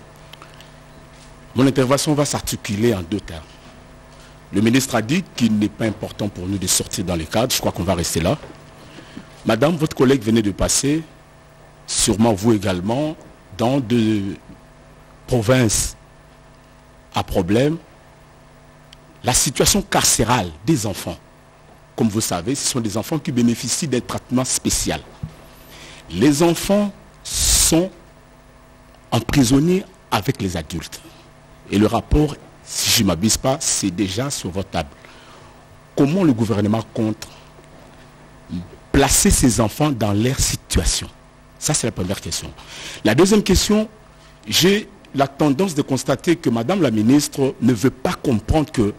Mon intervention va s'articuler en deux termes. Le ministre a dit qu'il n'est pas important pour nous de sortir dans les cadres. Je crois qu'on va rester là. Madame, votre collègue venait de passer, sûrement vous également, dans des provinces à problème. La situation carcérale des enfants, comme vous savez, ce sont des enfants qui bénéficient d'un traitement spécial. Les enfants sont emprisonnés avec les adultes. Et le rapport, si je ne m'abuse pas, c'est déjà sur votre table. Comment le gouvernement compte placer ces enfants dans leur situation? Ça, c'est la première question. La deuxième question, j'ai la tendance de constater que Madame la ministre ne veut pas comprendre que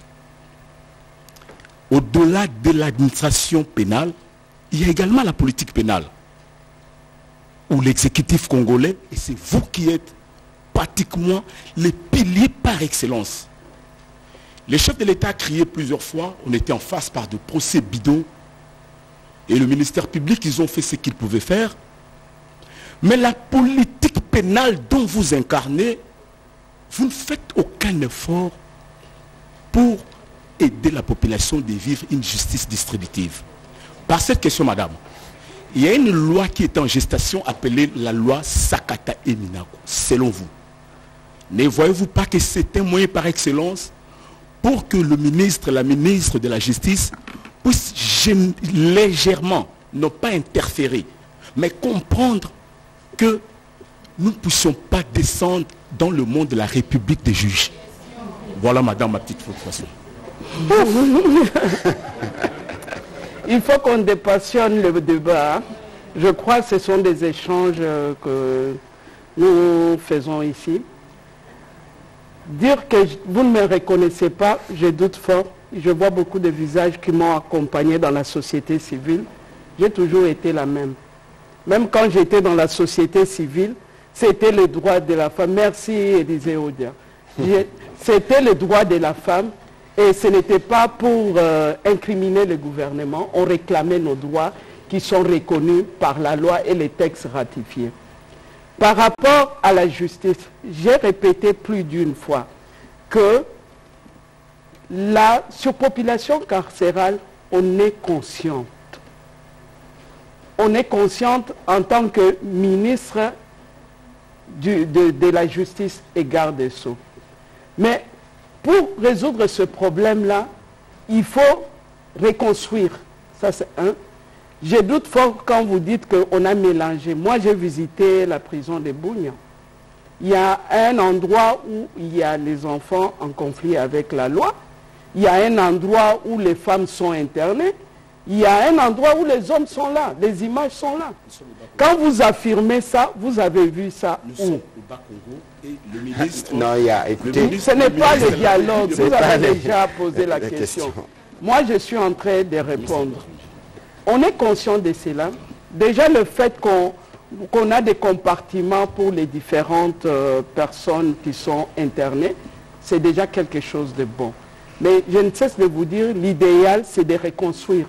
au-delà de l'administration pénale, il y a également la politique pénale, où l'exécutif congolais, et c'est vous qui êtes pratiquement les piliers par excellence. Les chefs de l'État a crié plusieurs fois, on était en face par de procès bidons, et le ministère public, ils ont fait ce qu'ils pouvaient faire. Mais la politique pénale dont vous incarnez, vous ne faites aucun effort pour aider la population de vivre une justice distributive. Par cette question, madame, il y a une loi qui est en gestation appelée la loi Sakata et Minako, selon vous. Ne voyez-vous pas que c'est un moyen par excellence pour que le ministre, la ministre de la Justice puisse légèrement, non pas interférer, mais comprendre que nous ne puissions pas descendre dans le monde de la République des juges. Voilà, madame, ma petite frustration. Il faut qu'on dépassionne le débat. Je crois que ce sont des échanges que nous faisons ici. Dire que vous ne me reconnaissez pas, je doute fort. Je vois beaucoup de visages qui m'ont accompagné dans la société civile. J'ai toujours été la même. Même quand j'étais dans la société civile, c'était le droit de la femme. Merci, Élisée Odia. C'était le droit de la femme. Et ce n'était pas pour euh, incriminer le gouvernement. On réclamait nos droits qui sont reconnus par la loi et les textes ratifiés. Par rapport à la justice, j'ai répété plus d'une fois que la surpopulation carcérale, on est consciente. On est consciente en tant que ministre du, de, de la justice et garde des Sceaux. Mais pour résoudre ce problème-là, il faut reconstruire. Ça, c'est un. Je doute fort quand vous dites qu'on a mélangé. Moi, j'ai visité la prison de Bougna. Il y a un endroit où il y a les enfants en conflit avec la loi. Il y a un endroit où les femmes sont internées. Il y a un endroit où les hommes sont là. Les images sont là. Quand vous affirmez ça, vous avez vu ça où? Et le ministre, non, il y a, écoutez, ce n'est pas le dialogue, vous avez déjà posé la les question. questions. Moi, je suis en train de répondre. On est conscient de cela. Déjà, le fait qu'on qu'on a des compartiments pour les différentes euh, personnes qui sont internées, c'est déjà quelque chose de bon. Mais je ne cesse de vous dire, l'idéal, c'est de reconstruire.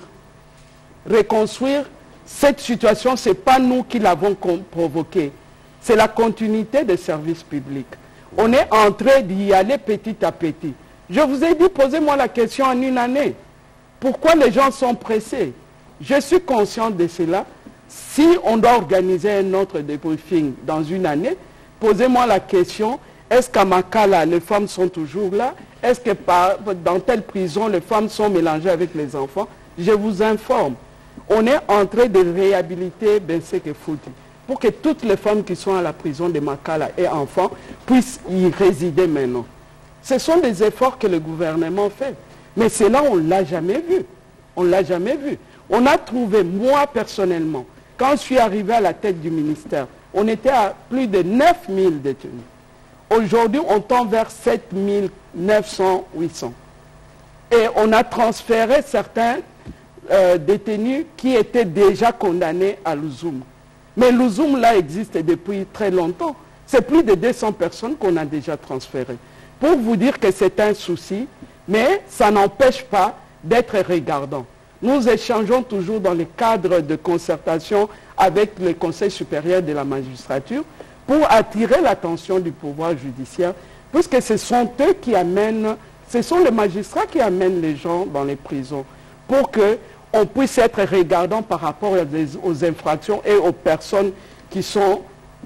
Reconstruire cette situation, ce n'est pas nous qui l'avons provoquée. C'est la continuité des services publics. On est en train d'y aller petit à petit. Je vous ai dit, posez-moi la question en une année. Pourquoi les gens sont pressés? Je suis conscient de cela. Si on doit organiser un autre débriefing dans une année, posez-moi la question, est-ce qu'à Makala, les femmes sont toujours là? Est-ce que par, dans telle prison, les femmes sont mélangées avec les enfants? Je vous informe. On est en train de réhabiliter Benseke Fouti, pour que toutes les femmes qui sont à la prison de Makala et enfants puissent y résider maintenant. Ce sont des efforts que le gouvernement fait. Mais cela, on ne l'a jamais vu. On ne l'a jamais vu. On a trouvé, moi personnellement, quand je suis arrivé à la tête du ministère, on était à plus de neuf mille détenus. Aujourd'hui, on tend vers sept mille neuf cents, huit cents. Et on a transféré certains euh, détenus qui étaient déjà condamnés à Louzoum. Mais Louzoum, là, existe depuis très longtemps. C'est plus de deux cents personnes qu'on a déjà transférées. Pour vous dire que c'est un souci, mais ça n'empêche pas d'être regardant. Nous échangeons toujours dans le cadre de concertation avec le Conseil supérieur de la magistrature pour attirer l'attention du pouvoir judiciaire, puisque ce sont eux qui amènent, ce sont les magistrats qui amènent les gens dans les prisons, pour qu'on puisse être regardant par rapport aux infractions et aux personnes qui sont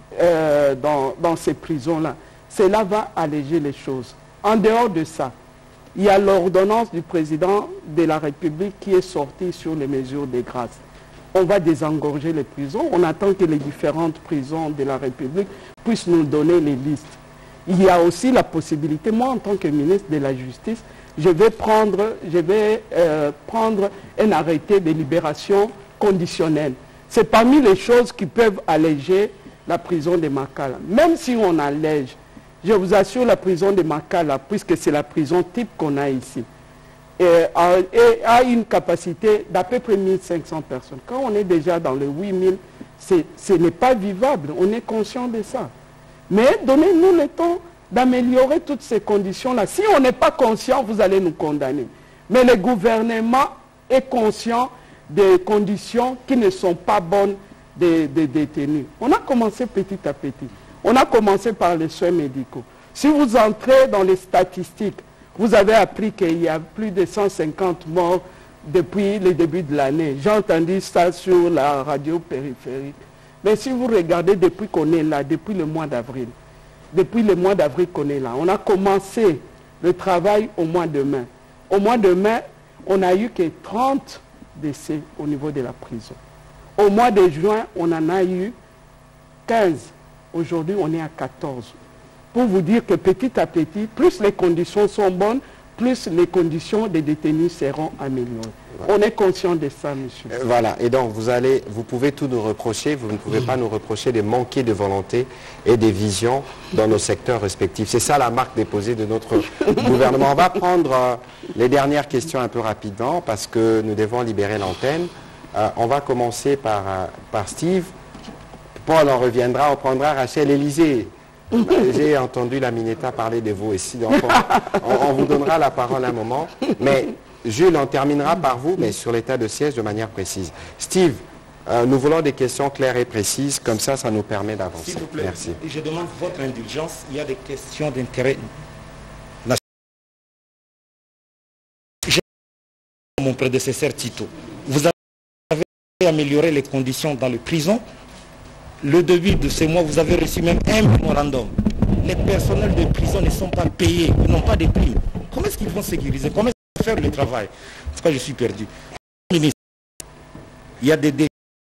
euh, dans, dans ces prisons-là. Cela va alléger les choses. En dehors de ça, il y a l'ordonnance du président de la République qui est sortie sur les mesures de grâce. On va désengorger les prisons. On attend que les différentes prisons de la République puissent nous donner les listes. Il y a aussi la possibilité, moi en tant que ministre de la Justice, je vais prendre, je vais, euh, prendre un arrêté de libération conditionnelle. C'est parmi les choses qui peuvent alléger la prison de Makala. Même si on allège, je vous assure, la prison de Makala, puisque c'est la prison type qu'on a ici, et a, et a une capacité d'à peu près mille cinq cents personnes. Quand on est déjà dans les huit mille, ce n'est pas vivable, on est conscient de ça. Mais donnez-nous le temps d'améliorer toutes ces conditions-là. Si on n'est pas conscient, vous allez nous condamner. Mais le gouvernement est conscient des conditions qui ne sont pas bonnes des, des détenus. On a commencé petit à petit. On a commencé par les soins médicaux. Si vous entrez dans les statistiques, vous avez appris qu'il y a plus de cent cinquante morts depuis le début de l'année. J'ai entendu ça sur la radio périphérique. Mais si vous regardez depuis qu'on est là, depuis le mois d'avril, depuis le mois d'avril qu'on est là, on a commencé le travail au mois de mai. Au mois de mai, on n'a eu que trente décès au niveau de la prison. Au mois de juin, on en a eu quinze. Aujourd'hui, on est à quatorze. Pour vous dire que petit à petit, plus les conditions sont bonnes, plus les conditions des détenus seront améliorées. Voilà. On est conscient de ça, monsieur. Euh, voilà, et donc vous allez, vous pouvez tout nous reprocher, vous ne pouvez pas nous reprocher de manquer de volonté et de vision dans nos secteurs respectifs. C'est ça la marque déposée de notre gouvernement. On va prendre euh, les dernières questions un peu rapidement parce que nous devons libérer l'antenne. Euh, on va commencer par, euh, par Steve. Paul en reviendra, on prendra Rachel Élysée. J'ai entendu la Mineta parler de vous ici, donc on, on, on vous donnera la parole un moment. Mais Jules, on terminera par vous, mais sur l'état de siège de manière précise. Steve, euh, nous voulons des questions claires et précises, comme ça, ça nous permet d'avancer. S'il vous plaît, merci. Je demande votre indulgence, il y a des questions d'intérêt national. J'ai mon prédécesseur Tito. Vous avez amélioré les conditions dans les prisons. Le début de ce mois, vous avez reçu même un mémorandum. Les personnels de prison ne sont pas payés, ils n'ont pas de primes. Comment est-ce qu'ils vont sécuriser? Comment est-ce qu'ils vont faire le travail? En tout cas, je suis perdu. Il y a des défis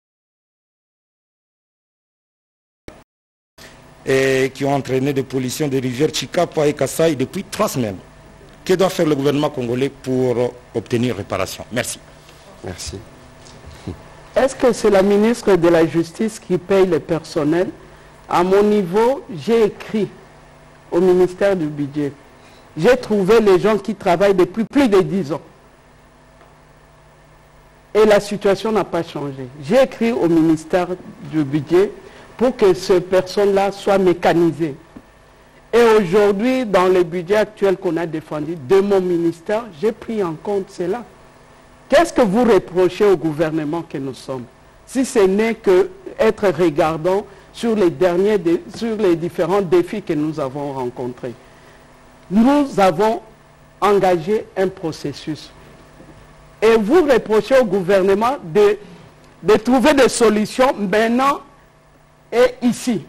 et qui ont entraîné des pollutions des rivières Chikapa et Kassai depuis trois semaines. Que doit faire le gouvernement congolais pour obtenir réparation? Merci. Merci. Est-ce que c'est la ministre de la Justice qui paye le personnel? À mon niveau, j'ai écrit au ministère du Budget. J'ai trouvé les gens qui travaillent depuis plus de dix ans. Et la situation n'a pas changé. J'ai écrit au ministère du Budget pour que ces personnes-là soient mécanisées. Et aujourd'hui, dans le budget actuel qu'on a défendu de mon ministère, j'ai pris en compte cela. Qu'est-ce que vous reprochez au gouvernement que nous sommes? Si ce n'est qu'être regardant sur les, derniers sur les différents défis que nous avons rencontrés. Nous avons engagé un processus. Et vous reprochez au gouvernement de, de trouver des solutions maintenant et ici.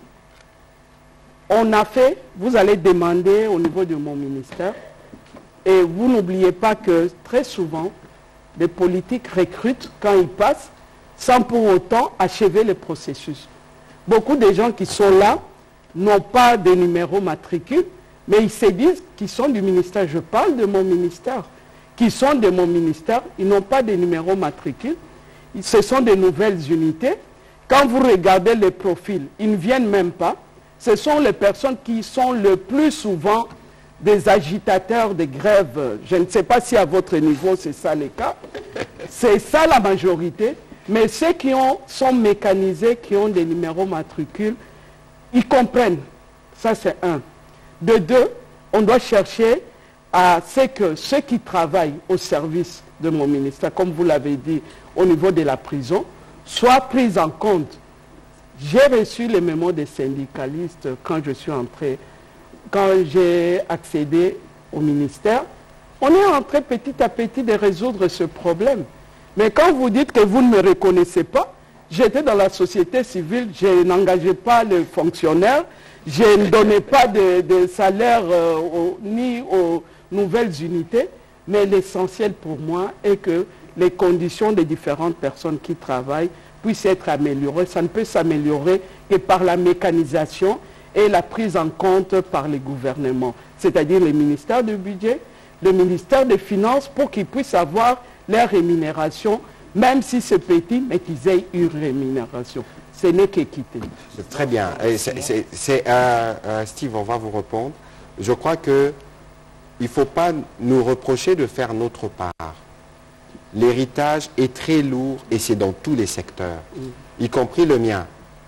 On a fait, vous allez demander au niveau de mon ministère, et vous n'oubliez pas que très souvent, les politiques recrutent quand ils passent sans pour autant achever le processus. Beaucoup de gens qui sont là n'ont pas de numéro matricule, mais ils se disent qu'ils sont du ministère. Je parle de mon ministère. Qui sont de mon ministère, ils n'ont pas de numéro matricule. Ce sont des nouvelles unités. Quand vous regardez les profils, ils ne viennent même pas. Ce sont les personnes qui sont le plus souvent des agitateurs de grève. Je ne sais pas si à votre niveau c'est ça le cas. C'est ça la majorité. Mais ceux qui ont, sont mécanisés, qui ont des numéros matricules, ils comprennent. Ça c'est un. De deux, on doit chercher à ce que ceux qui travaillent au service de mon ministère, comme vous l'avez dit, au niveau de la prison, soient pris en compte. J'ai reçu les mémos des syndicalistes quand je suis entré. Quand j'ai accédé au ministère, on est en train petit à petit de résoudre ce problème. Mais quand vous dites que vous ne me reconnaissez pas, j'étais dans la société civile, je n'engageais pas les fonctionnaires, je ne donnais pas de, de salaire euh, aux, ni aux nouvelles unités, mais l'essentiel pour moi est que les conditions des différentes personnes qui travaillent puissent être améliorées. Ça ne peut s'améliorer que par la mécanisation et la prise en compte par les gouvernements, c'est-à-dire le ministère du Budget, le ministère des Finances, pour qu'ils puissent avoir leur rémunération, même si c'est petit, mais qu'ils aient une rémunération. Ce n'est qu'équité. Très bien. C'est, c'est, euh, euh, Steve, on va vous répondre. Je crois qu'il ne faut pas nous reprocher de faire notre part. L'héritage est très lourd et c'est dans tous les secteurs, y compris le mien.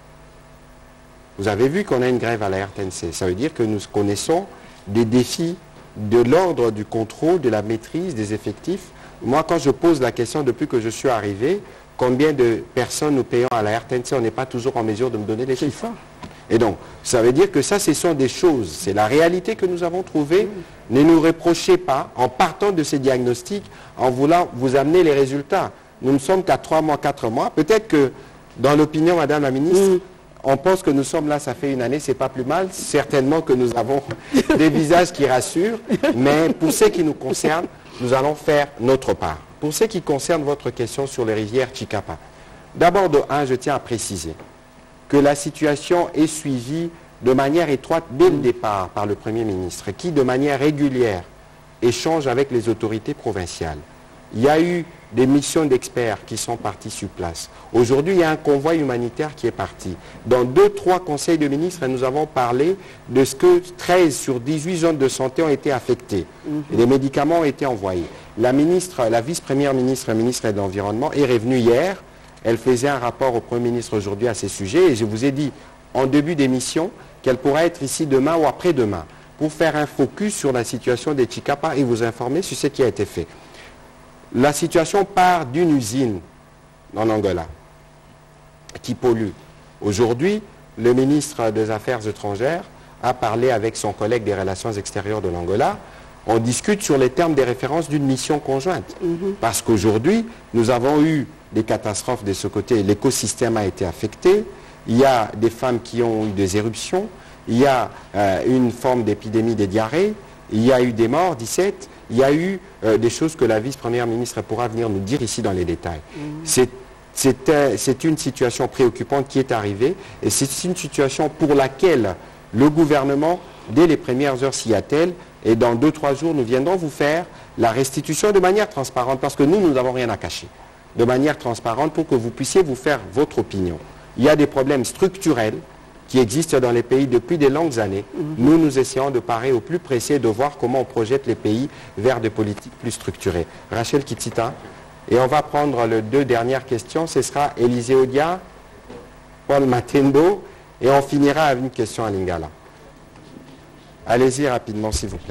Vous avez vu qu'on a une grève à la R T N C. Ça veut dire que nous connaissons des défis de l'ordre du contrôle, de la maîtrise des effectifs. Moi, quand je pose la question depuis que je suis arrivé, combien de personnes nous payons à la R T N C, on n'est pas toujours en mesure de me donner les chiffres. Et donc, ça veut dire que ça, ce sont des choses, c'est la réalité que nous avons trouvée. Ne nous reprochez pas, en partant de ces diagnostics, en voulant vous amener les résultats. Nous ne sommes qu'à trois mois, quatre mois. Peut-être que, dans l'opinion, Madame la Ministre, on pense que nous sommes là, ça fait une année, c'est pas plus mal. Certainement que nous avons des visages qui rassurent, mais pour ce qui nous concerne, nous allons faire notre part. Pour ce qui concerne votre question sur les rivières Chikapa, d'abord de un, je tiens à préciser que la situation est suivie de manière étroite dès le départ par le Premier ministre, qui de manière régulière échange avec les autorités provinciales. Il y a eu des missions d'experts qui sont partis sur place. Aujourd'hui, il y a un convoi humanitaire qui est parti. Dans deux, trois conseils de ministres, nous avons parlé de ce que treize sur dix-huit zones de santé ont été affectées. Mm-hmm. Et les médicaments ont été envoyés. La ministre, la vice-première ministre, la ministre de l'Environnement, est revenue hier. Elle faisait un rapport au Premier ministre aujourd'hui à ces sujets. Et je vous ai dit, en début d'émission, qu'elle pourra être ici demain ou après-demain pour faire un focus sur la situation des Chikapa et vous informer sur ce qui a été fait. La situation part d'une usine en Angola qui pollue. Aujourd'hui, le ministre des Affaires étrangères a parlé avec son collègue des Relations extérieures de l'Angola. On discute sur les termes des références d'une mission conjointe. Mm-hmm. Parce qu'aujourd'hui, nous avons eu des catastrophes de ce côté. L'écosystème a été affecté. Il y a des femmes qui ont eu des éruptions. Il y a euh, une forme d'épidémie des diarrhées. Il y a eu des morts, dix-sept. Il y a eu euh, des choses que la vice-première ministre pourra venir nous dire ici dans les détails. Mmh. C'est une situation préoccupante qui est arrivée et c'est une situation pour laquelle le gouvernement, dès les premières heures, s'y attelle et dans deux, trois jours, nous viendrons vous faire la restitution de manière transparente parce que nous, nous n'avons rien à cacher. De manière transparente pour que vous puissiez vous faire votre opinion. Il y a des problèmes structurels qui existent dans les pays depuis de longues années. Mmh. Nous, nous essayons de parer au plus pressé, de voir comment on projette les pays vers des politiques plus structurées. Rachel Kitita, et on va prendre les deux dernières questions. Ce sera Élisée Odia, Paul Matendo, et on finira avec une question à Lingala. Allez-y rapidement, s'il vous plaît.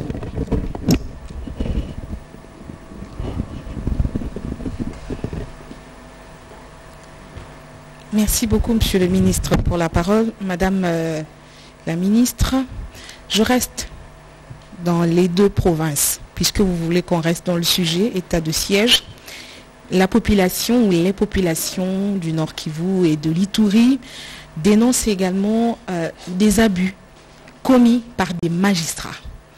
Merci beaucoup, Monsieur le ministre, pour la parole. Madame euh, la ministre, je reste dans les deux provinces, puisque vous voulez qu'on reste dans le sujet, état de siège. La population ou les populations du Nord Kivu et de l'Ituri dénoncent également euh, des abus commis par des magistrats.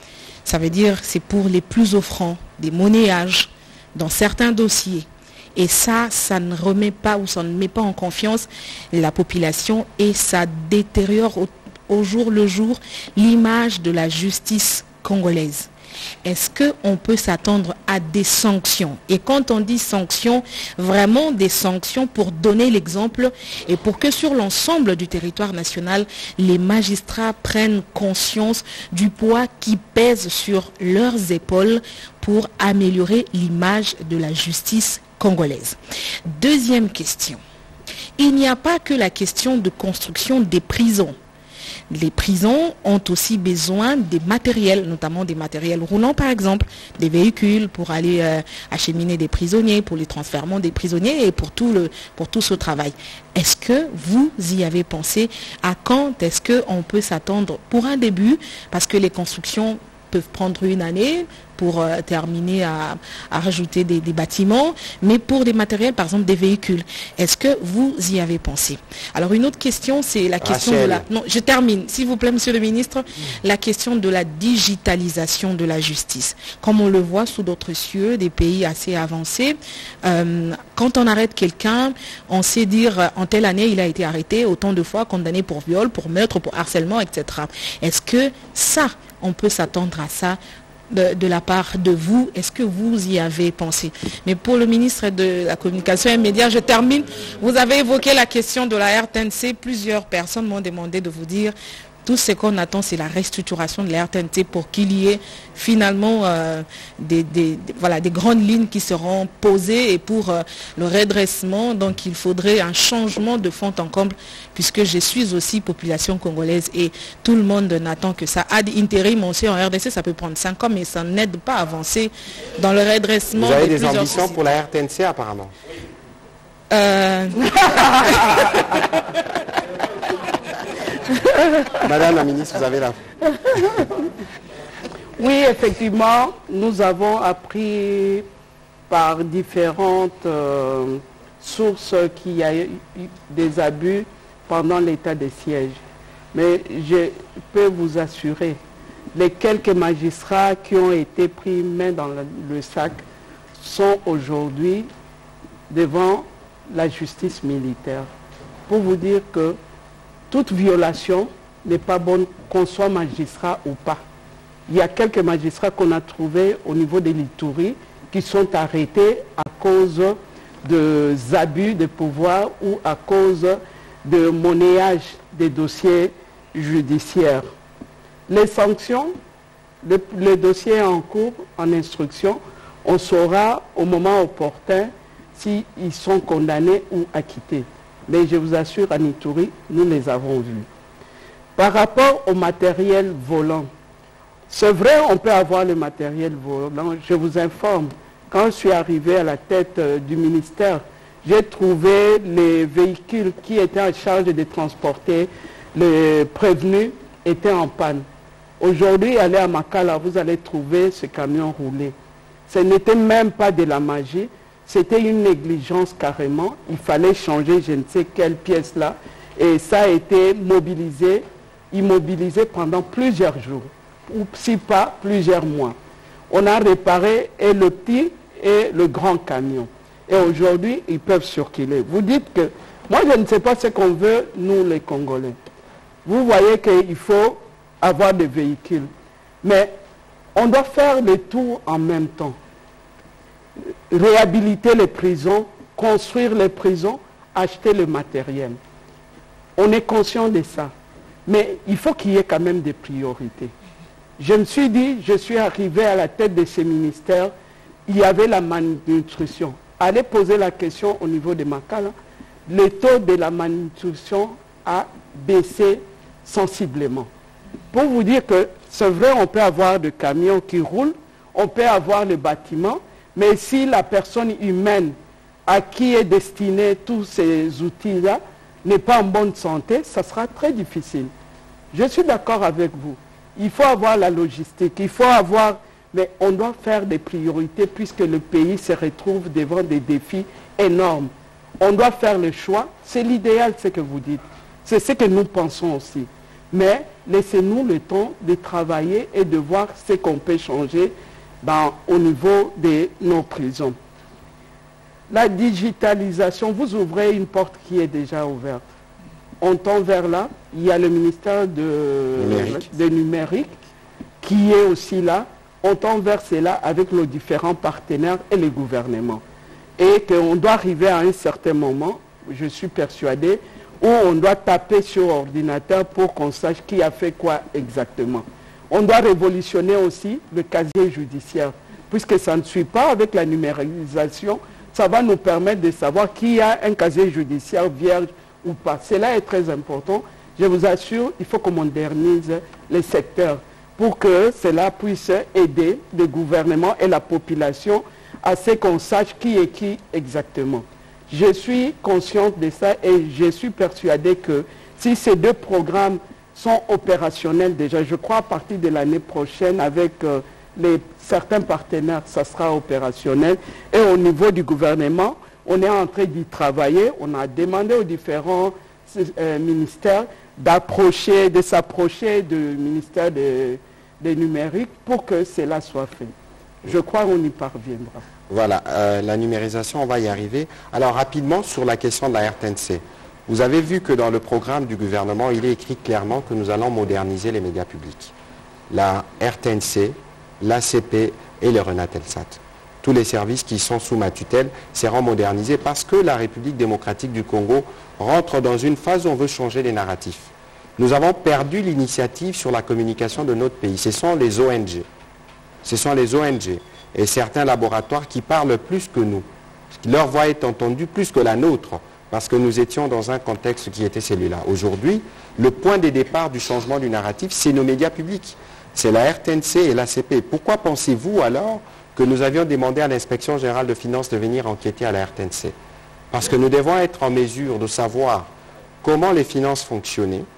Ça veut dire c'est pour les plus offrants, des monnayages dans certains dossiers. Et ça, ça ne remet pas ou ça ne met pas en confiance la population et ça détériore au, au jour le jour l'image de la justice congolaise. Est-ce qu'on peut s'attendre à des sanctions? Et quand on dit sanctions, vraiment des sanctions pour donner l'exemple et pour que sur l'ensemble du territoire national, les magistrats prennent conscience du poids qui pèse sur leurs épaules pour améliorer l'image de la justice congolaise. Deuxième question. Il n'y a pas que la question de construction des prisons. Les prisons ont aussi besoin des matériels, notamment des matériels roulants par exemple, des véhicules pour aller euh, acheminer des prisonniers, pour les transfèrements des prisonniers et pour tout, le, pour tout ce travail. Est-ce que vous y avez pensé? À quand est-ce qu'on peut s'attendre pour un début? Parce que les constructions peuvent prendre une année pour euh, terminer à, à rajouter des, des bâtiments, mais pour des matériels, par exemple des véhicules. Est-ce que vous y avez pensé? Alors une autre question, c'est la question Rachel. de la... Non, je termine, s'il vous plaît, Monsieur le Ministre, mmh. la question de la digitalisation de la justice. Comme on le voit sous d'autres cieux, des pays assez avancés, euh, quand on arrête quelqu'un, on sait dire en telle année il a été arrêté, autant de fois condamné pour viol, pour meurtre, pour harcèlement, et cetera. Est-ce que ça, on peut s'attendre à ça De, de la part de vous? Est-ce que vous y avez pensé? Mais pour le ministre de la Communication et Médias, je termine. Vous avez évoqué la question de la R T N C. Plusieurs personnes m'ont demandé de vous dire tout ce qu'on attend, c'est la restructuration de la R T N C pour qu'il y ait finalement euh, des, des, des, voilà, des grandes lignes qui seront posées et pour euh, le redressement. Donc il faudrait un changement de fond en comble puisque je suis aussi population congolaise et tout le monde n'attend que ça. Ad intérim, on sait en R D C, ça peut prendre cinq ans, mais ça n'aide pas à avancer dans le redressement. Vous avez de des ambitions sociétés. pour la R T N C apparemment? euh... Madame la ministre, vous avez la... Oui, effectivement, nous avons appris par différentes euh, sources qu'il y a eu des abus pendant l'état de siège. Mais je peux vous assurer, les quelques magistrats qui ont été pris main dans le, le sac sont aujourd'hui devant la justice militaire. Pour vous dire que toute violation n'est pas bonne, qu'on soit magistrat ou pas. Il y a quelques magistrats qu'on a trouvés au niveau de l'Ituri qui sont arrêtés à cause de abus de pouvoir ou à cause de monnayage des dossiers judiciaires. Les sanctions, le, le dossier en cours, en instruction, on saura au moment opportun s'ils sont condamnés ou acquittés. Mais je vous assure, à Ituri, nous les avons vus. Par rapport au matériel volant, c'est vrai, on peut avoir le matériel volant. Je vous informe, quand je suis arrivé à la tête euh, du ministère, j'ai trouvé les véhicules qui étaient en charge de transporter les prévenus étaient en panne. Aujourd'hui, allez à Makala, vous allez trouver ce camion roulé. Ce n'était même pas de la magie, c'était une négligence carrément. Il fallait changer je ne sais quelle pièce là. Et ça a été mobilisé, immobilisé pendant plusieurs jours, ou si pas plusieurs mois. On a réparé et le petit et le grand camion. Et aujourd'hui, ils peuvent circuler. Vous dites que, moi je ne sais pas ce qu'on veut, nous les Congolais. Vous voyez qu'il faut avoir des véhicules. Mais on doit faire le tout en même temps. Réhabiliter les prisons, construire les prisons, acheter le matériel. On est conscient de ça. Mais il faut qu'il y ait quand même des priorités. Je me suis dit, je suis arrivé à la tête de ces ministères, il y avait la malnutrition. Allez poser la question au niveau de Makala, le taux de la malnutrition a baissé sensiblement. Pour vous dire que c'est vrai, on peut avoir des camions qui roulent, on peut avoir le bâtiment, mais si la personne humaine à qui est destiné tous ces outils-là n'est pas en bonne santé, ça sera très difficile. Je suis d'accord avec vous. Il faut avoir la logistique, il faut avoir... Mais on doit faire des priorités puisque le pays se retrouve devant des défis énormes. On doit faire le choix. C'est l'idéal, ce que vous dites. C'est ce que nous pensons aussi. Mais laissez-nous le temps de travailler et de voir ce qu'on peut changer dans, au niveau de nos prisons. La digitalisation, vous ouvrez une porte qui est déjà ouverte. On tend vers là. Il y a le ministère de numérique, de numérique qui est aussi là. On tend vers cela avec nos différents partenaires et les gouvernements. Et qu'on doit arriver à un certain moment, je suis persuadé, où on doit taper sur ordinateur pour qu'on sache qui a fait quoi exactement. On doit révolutionner aussi le casier judiciaire, puisque ça ne suit pas avec la numérisation, ça va nous permettre de savoir qui a un casier judiciaire vierge ou pas. Cela est très important. Je vous assure, il faut qu'on modernise les secteurs pour que cela puisse aider le gouvernement et la population à ce qu'on sache qui est qui exactement. Je suis consciente de ça et je suis persuadé que si ces deux programmes sont opérationnels déjà, je crois à partir de l'année prochaine avec euh, les, certains partenaires, ça sera opérationnel. Et au niveau du gouvernement, on est en train d'y travailler. On a demandé aux différents euh, ministères d'approcher, de s'approcher du ministère des de numériques pour que cela soit fait. Je crois qu'on y parviendra. Voilà, euh, la numérisation, on va y arriver. Alors rapidement, sur la question de la R T N C. Vous avez vu que dans le programme du gouvernement, il est écrit clairement que nous allons moderniser les médias publics. La R T N C, l'A C P et le Renatelsat. Tous les services qui sont sous ma tutelle seront modernisés parce que la République démocratique du Congo rentre dans une phase où on veut changer les narratifs. Nous avons perdu l'initiative sur la communication de notre pays. Ce sont les O N G. Ce sont les O N G et certains laboratoires qui parlent plus que nous. Leur voix est entendue plus que la nôtre parce que nous étions dans un contexte qui était celui-là. Aujourd'hui, le point de départ du changement du narratif, c'est nos médias publics. C'est la R T N C et l'A C P. Pourquoi pensez-vous alors que nous avions demandé à l'Inspection générale de finances de venir enquêter à la R T N C? Parce que nous devons être en mesure de savoir comment les finances fonctionnaient,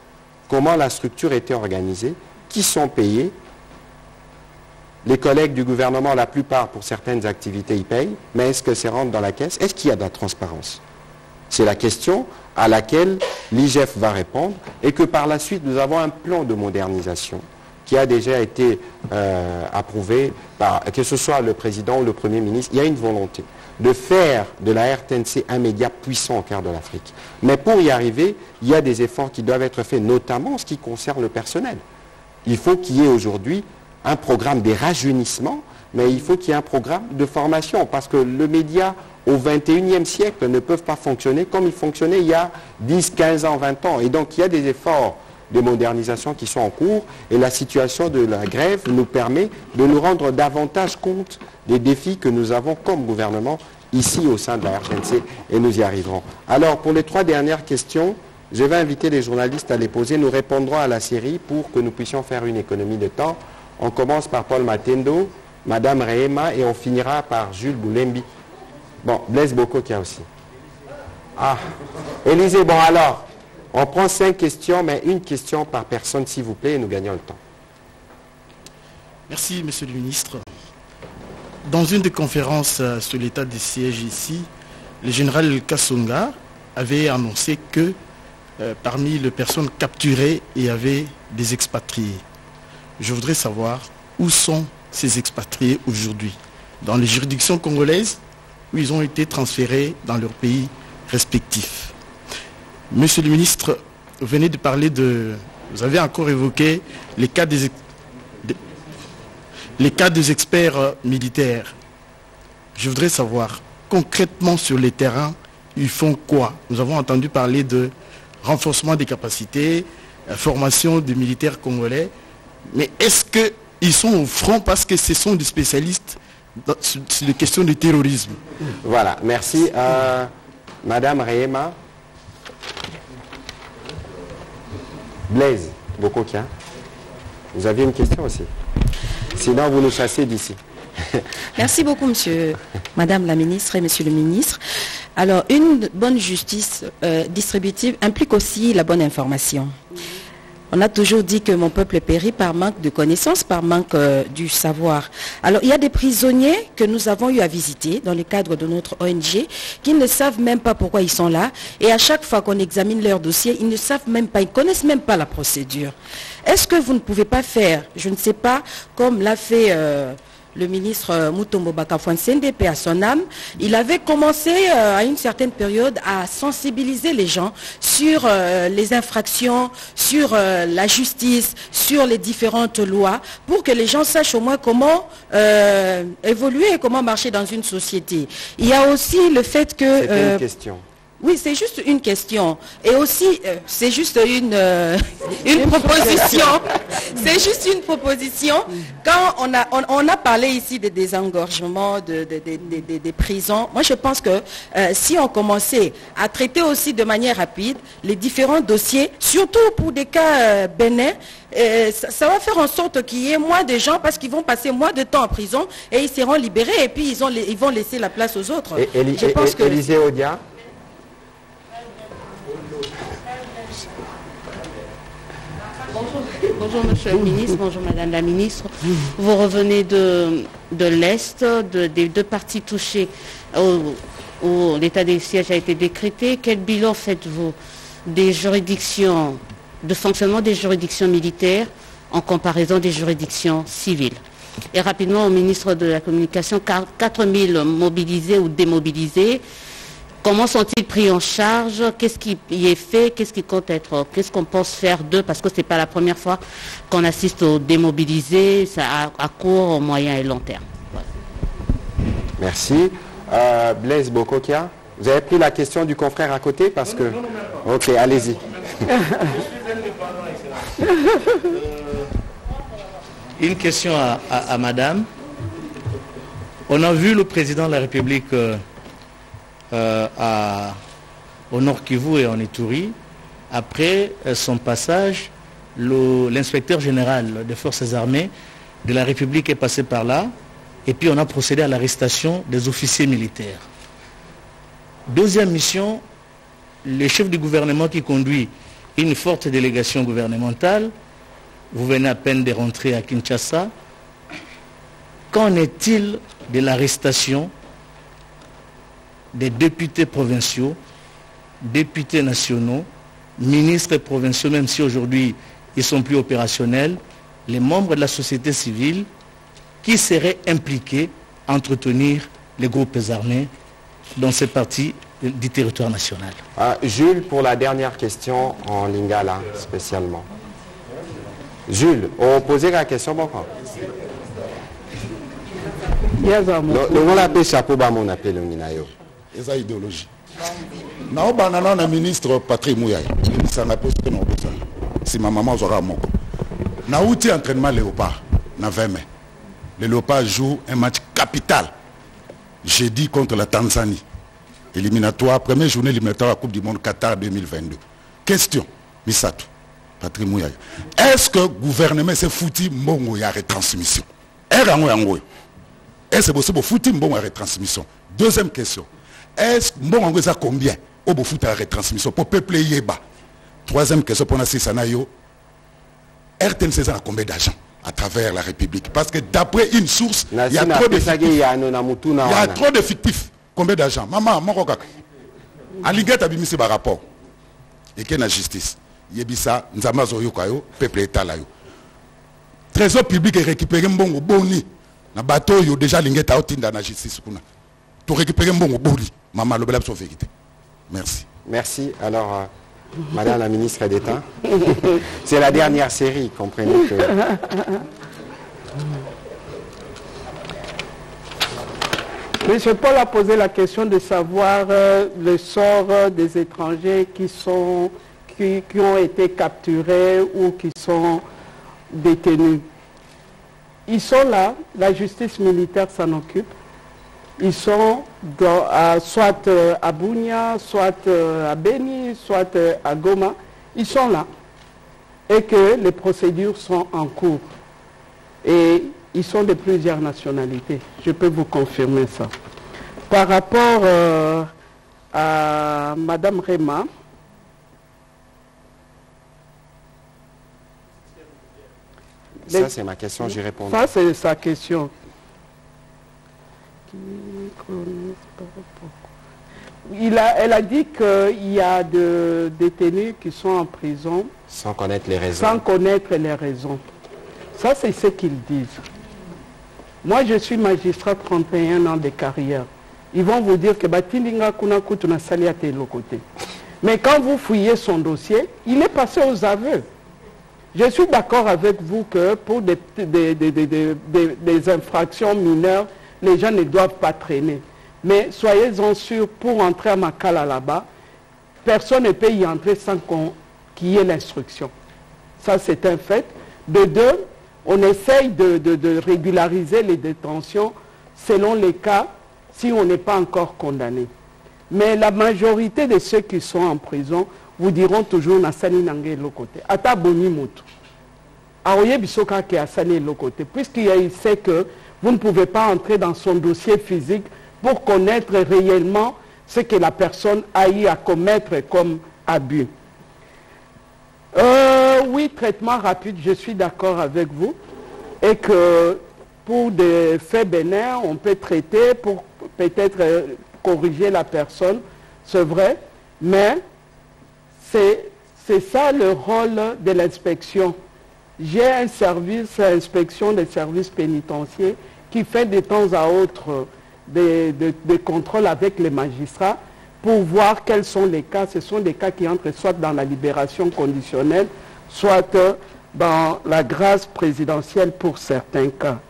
comment la structure était organisée, qui sont payés. Les collègues du gouvernement, la plupart, pour certaines activités, ils payent, mais est-ce que ça rentre dans la caisse? Est-ce qu'il y a de la transparence? C'est la question à laquelle l'I G F va répondre, et que par la suite, nous avons un plan de modernisation qui a déjà été euh, approuvé par, que ce soit le président ou le Premier ministre. Il y a une volonté de faire de la R T N C un média puissant au cœur de l'Afrique. Mais pour y arriver, il y a des efforts qui doivent être faits, notamment en ce qui concerne le personnel. Il faut qu'il y ait aujourd'hui un programme de rajeunissement, mais il faut qu'il y ait un programme de formation, parce que le média au vingt et unième siècle ne peut pas fonctionner comme il fonctionnait il y a dix, quinze ans, vingt ans. Et donc il y a des efforts de modernisation qui sont en cours, et la situation de la grève nous permet de nous rendre davantage compte des défis que nous avons comme gouvernement ici au sein de la R T N C, et nous y arriverons. Alors pour les trois dernières questions, je vais inviter les journalistes à les poser. Nous répondrons à la série pour que nous puissions faire une économie de temps. On commence par Paul Matendo, Madame Rehema, et on finira par Jules Boulembi. Bon, Blaise Boko qui a aussi. Ah, Élisée, bon alors, on prend cinq questions, mais une question par personne, s'il vous plaît, et nous gagnons le temps. Merci, Monsieur le Ministre. Dans une des conférences euh, sur l'état des sièges ici, le général Kassonga avait annoncé que euh, parmi les personnes capturées, il y avait des expatriés. Je voudrais savoir où sont ces expatriés aujourd'hui, dans les juridictions congolaises où ils ont été transférés dans leurs pays respectifs. Monsieur le ministre, vous venez de parler de... Vous avez encore évoqué les cas des, les cas des experts militaires. Je voudrais savoir, concrètement sur les terrains, ils font quoi? Nous avons entendu parler de renforcement des capacités, formation des militaires congolais, mais est-ce qu'ils sont au front parce que ce sont des spécialistes dans, sur, sur les questions de terrorisme? Voilà, merci. Euh, Madame Rehema. Blaise Bokokia, vous aviez une question aussi. Sinon, vous nous chassez d'ici. Merci beaucoup, monsieur, Madame la ministre et monsieur le ministre. Alors, une bonne justice euh, distributive implique aussi la bonne information. On a toujours dit que mon peuple périt par manque de connaissances, par manque euh, du savoir. Alors, il y a des prisonniers que nous avons eu à visiter dans le cadre de notre O N G qui ne savent même pas pourquoi ils sont là. Et à chaque fois qu'on examine leur dossier, ils ne savent même pas, ils ne connaissent même pas la procédure. Est-ce que vous ne pouvez pas faire, je ne sais pas, comme l'a fait... Euh, le ministre Mutombo Bakafuansende, paix à son âme, il avait commencé euh, à une certaine période à sensibiliser les gens sur euh, les infractions, sur euh, la justice, sur les différentes lois, pour que les gens sachent au moins comment euh, évoluer et comment marcher dans une société. Il y a aussi le fait que... C'était euh, une question. Oui, c'est juste une question. Et aussi, euh, c'est juste une, euh, une proposition. C'est juste une proposition. Quand on a, on, on a parlé ici de désengorgement de, de, de, de, de, des prisons, moi je pense que euh, si on commençait à traiter aussi de manière rapide les différents dossiers, surtout pour des cas euh, bénins, euh, ça, ça va faire en sorte qu'il y ait moins de gens parce qu'ils vont passer moins de temps en prison et ils seront libérés et puis ils, ont, ils vont laisser la place aux autres. Et, et, je et, pense et, que... Élisée Odia. Bonjour, bonjour Monsieur le Ministre, bonjour Madame la Ministre. Vous revenez de, de l'Est, de, des deux parties touchées où, où l'état des sièges a été décrété. Quel bilan faites-vous des juridictions, de fonctionnement des juridictions militaires en comparaison des juridictions civiles? Et rapidement au ministre de la Communication, quatre mille mobilisés ou démobilisés. Comment sont-ils pris en charge? Qu'est-ce qui y est fait? Qu'est-ce qui compte être? Qu'est-ce qu'on pense faire d'eux? Parce que ce n'est pas la première fois qu'on assiste aux démobilisés, ça à, à court, moyen et long terme. Voilà. Merci. Euh, Blaise Bokokia, vous avez pris la question du confrère à côté parce que... Ok, allez-y. Une question à, à, à madame. On a vu le président de la République... Euh, Euh, à, au Nord Kivu et en Ituri. Après euh, son passage, l'inspecteur général des forces armées de la République est passé par là et puis on a procédé à l'arrestation des officiers militaires. Deuxième mission, le chef du gouvernement qui conduit une forte délégation gouvernementale. Vous venez à peine de rentrer à Kinshasa. Qu'en est-il de l'arrestation des députés provinciaux, députés nationaux, ministres provinciaux, même si aujourd'hui ils ne sont plus opérationnels, les membres de la société civile qui seraient impliqués à entretenir les groupes armés dans ces parties du territoire national? Ah, Jules, pour la dernière question en lingala spécialement. Jules, on posait la question beaucoup. Le on appelle chapeau bas mon appel le minayo. Eza idéologie. Na banana na ministre Patrick Mouyay. Ça n'a pas été non besoin. Si ma maman aura moko. Na outil entraînement Léopard na vingt mai. Le Léopard joue un match capital. Jeudi contre la Tanzanie. Éliminatoire, première journée éliminatoire à la Coupe du Monde Qatar deux mille vingt-deux. Question, Misato, Patrick Mouyay. Est-ce que le gouvernement s'est foutu mbongo ya retransmission? Est-ce que c'est possible de foutre mbongo ya retransmission? Deuxième question. Est-ce que mbongo ça combien au bout foutre la retransmission pour peupler yeba? Troisième question pour Nassi Sanayo. R T N C a combien d'argent à travers la République? Parce que d'après une source, il y a trop de fictifs. Il y a trop de fictifs. Combien d'argent? Maman, mon coca. Aliguette a mis ce rapport. Et qu'il y a la justice. Yebisa, Nzamazo Yokayo, peuple état là. Trésor public est récupéré mbongo boni. Na bateau yo déjà lingeta otinda na justice kuna. Pour récupérer mbongo boni. Maman le belab sauf vérité. Merci. Merci. Alors, euh, Madame la ministre d'État, c'est la dernière série, comprenez que. Monsieur Paul a posé la question de savoir euh, le sort euh, des étrangers qui, sont, qui, qui ont été capturés ou qui sont détenus. Ils sont là, la justice militaire s'en occupe. Ils sont dans, à, soit euh, à Bunia, soit euh, à Beni, soit euh, à Goma. Ils sont là. Et que les procédures sont en cours. Et ils sont de plusieurs nationalités. Je peux vous confirmer ça. Par rapport euh, à Madame Rema, ça c'est ma question, j'y réponds. Ça c'est sa question. Il a, elle a dit qu'il y a de détenus qui sont en prison. Sans connaître les raisons. Sans connaître les raisons. Ça, c'est ce qu'ils disent. Moi, je suis magistrat, trente et un ans de carrière. Ils vont vous dire que Batilinga Kunaku tuna sali à tel côté. Mais quand vous fouillez son dossier, il est passé aux aveux. Je suis d'accord avec vous que pour des, des, des, des, des, des, des infractions mineures, les gens ne doivent pas traîner. Mais soyez-en sûrs, pour entrer à Makala là-bas, personne ne peut y entrer sans qu'il y ait l'instruction. Ça, c'est un fait. De deux, on essaye de, de, de régulariser les détentions selon les cas si on n'est pas encore condamné. Mais la majorité de ceux qui sont en prison vous diront toujours Nassani Nangé Lokote. Ata Boni Moutou. Aoye Bisoka qui Asani Lokote. Puisqu'il sait que vous ne pouvez pas entrer dans son dossier physique pour connaître réellement ce que la personne a eu à commettre comme abus. Euh, oui, traitement rapide, je suis d'accord avec vous. Et que pour des faits bénins, on peut traiter pour peut-être euh, corriger la personne, c'est vrai, mais c'est ça le rôle de l'inspection. J'ai un service, inspection des services pénitentiaires, qui fait de temps à autre des, des, des contrôles avec les magistrats pour voir quels sont les cas. Ce sont des cas qui entrent soit dans la libération conditionnelle, soit dans la grâce présidentielle pour certains cas.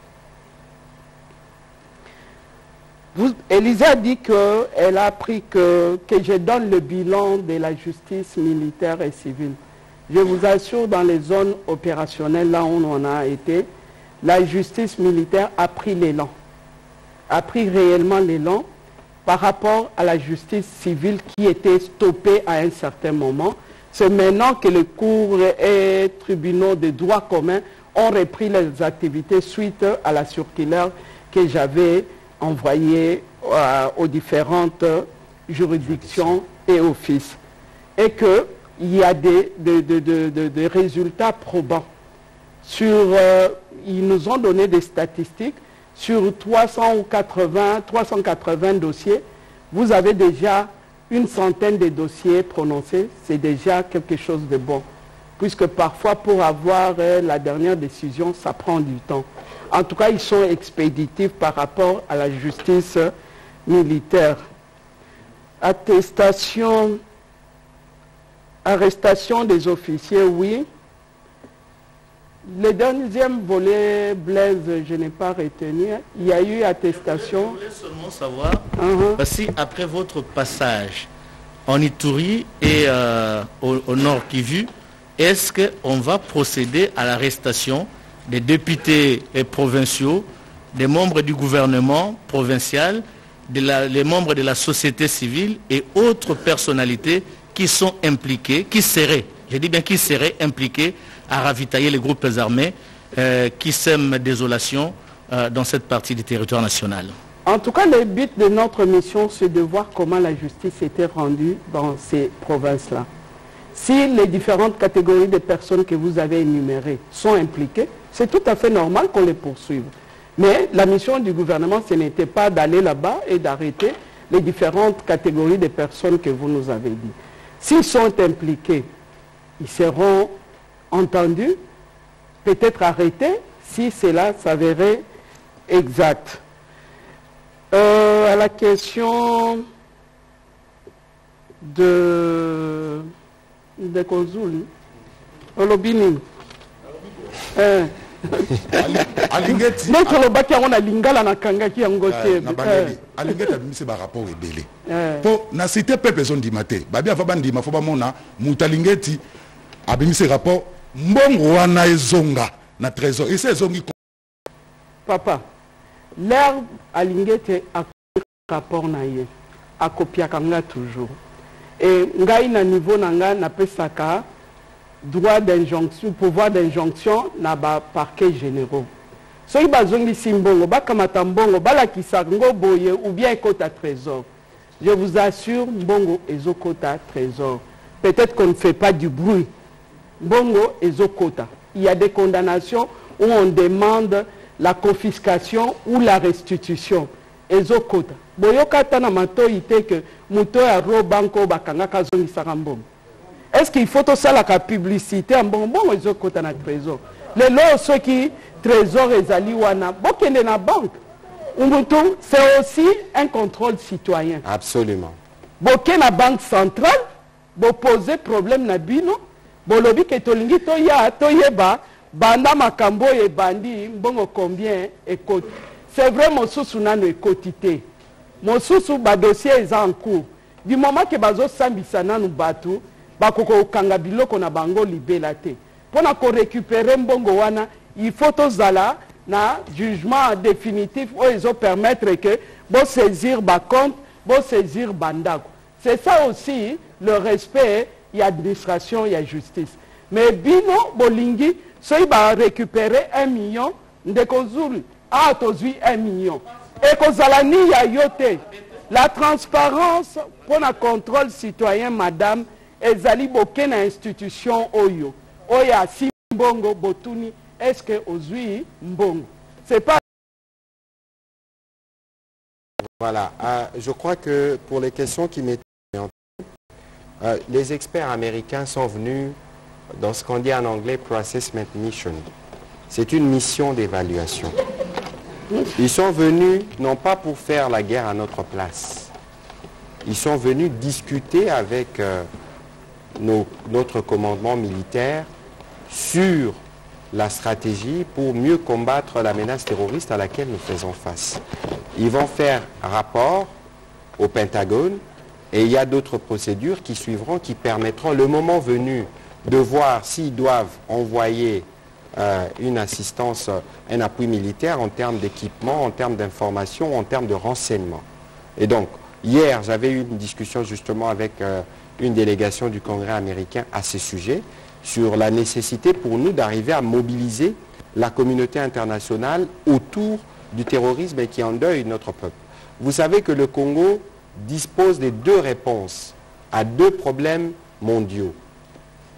Vous, Élysée a dit qu'elle a appris que, que je donne le bilan de la justice militaire et civile. Je vous assure, dans les zones opérationnelles, là où on a été, la justice militaire a pris l'élan, a pris réellement l'élan par rapport à la justice civile qui était stoppée à un certain moment. C'est maintenant que les cours et tribunaux de droit commun ont repris les activités suite à la circulaire que j'avais envoyée euh, aux différentes juridictions et offices. Et que il y a des, des, des, des, des, des résultats probants. Sur, euh, ils nous ont donné des statistiques. Sur trois cent quatre-vingts, trois cent quatre-vingts dossiers, vous avez déjà une centaine de dossiers prononcés. C'est déjà quelque chose de bon. Puisque parfois, pour avoir euh, la dernière décision, ça prend du temps. En tout cas, ils sont expéditifs par rapport à la justice euh, militaire. Attestation, arrestation des officiers, oui. Le deuxième volet, Blaise, je n'ai pas retenu. Il y a eu attestation. Je voulais seulement savoir, uh-huh. si après votre passage en Ituri et euh, au, au Nord Kivu, est-ce qu'on va procéder à l'arrestation des députés et provinciaux, des membres du gouvernement provincial, de la, les membres de la société civile et autres personnalités qui sont impliquées, qui seraient, je dis bien qui seraient impliquées à ravitailler les groupes armés euh, qui sèment désolation euh, dans cette partie du territoire national. En tout cas, le but de notre mission, c'est de voir comment la justice était rendue dans ces provinces-là. Si les différentes catégories de personnes que vous avez énumérées sont impliquées, c'est tout à fait normal qu'on les poursuive. Mais la mission du gouvernement, ce n'était pas d'aller là-bas et d'arrêter les différentes catégories de personnes que vous nous avez dit. S'ils sont impliqués, ils seront entendus, peut-être arrêtés, si cela s'avérait exact. Euh, à la question de... de Kozul, Olobini. Euh. Alingeti. Notre lobaki on a lingala na kangaki yango te. Na bangeli. Alingeti abimisi ba rapport ebele. Po na cité peuple zone di maté. Babi afa bandima fo ba mona mutalingeti abimisi rapport mbongo wana ezonga na trésor. Et c'est zongi. Papa, l'herbe Alingeti a rapport na ye. A copia kanga toujours. Et ngai na niveau na nga na pesaka droit d'injonction, pouvoir d'injonction na ba parquet généraux. So i bazongi simbongo bakamata mbongo balakisa ngo boye ou bien ekota trésor. Je vous assure mbongo ezokota trésor. Peut-être qu'on ne fait pas du bruit. Mbongo ezokota. Il y a des condamnations où on demande la confiscation ou la restitution. Ezokota. Boyokata na matoi te que muto ya ro banko bakangaka zongi sarambongo. Est-ce qu'il faut tout ça la publicité en bon bon ils ont côté na trésor. Les lots ceux qui trésor et ali wana bokende na banque. Umutu c'est aussi un contrôle citoyen. Absolument. Bokende na banque centrale, bo poser problème na bino, bo lobi ke tolingi to ya to yeba banda makambo e bandi mbongo combien écoute. C'est vrai mon sous nano écotité. Mon sous ba dossier est en cours. Du moment que bazo sambisa nanu batu bakoko kanga biloko na bango libela te. Pona ko récupérer mbongo wana, il faut tozala na jugement définitif où ils ont permettre que bo saisir ba compte, bo saisir bandako. C'est ça aussi le respect, il y a administration, il y a justice. Mais bino bolingi, so ba récupérer un million ndeko zulu, ah tozui un million. Et kozala ni ya yote. La transparence pour le contrôle citoyen, madame, ezali boke na institution oyo. Oya si mbongo botuni, est-ce que ozui mbongo? C'est pas... Voilà, euh, je crois que pour les questions qui m'étaient euh, les experts américains sont venus dans ce qu'on dit en anglais Processment Mission. C'est une mission d'évaluation. Ils sont venus non pas pour faire la guerre à notre place. Ils sont venus discuter avec euh, nos, notre commandement militaire sur la stratégie pour mieux combattre la menace terroriste à laquelle nous faisons face. Ils vont faire rapport au Pentagone et il y a d'autres procédures qui suivront, qui permettront le moment venu de voir s'ils doivent envoyer euh, une assistance, un appui militaire en termes d'équipement, en termes d'information, en termes de renseignement. Et donc, hier, j'avais eu une discussion justement avec euh, une délégation du Congrès américain à ce sujet, sur la nécessité pour nous d'arriver à mobiliser la communauté internationale autour du terrorisme et qui endeuille notre peuple. Vous savez que le Congo dispose des deux réponses à deux problèmes mondiaux.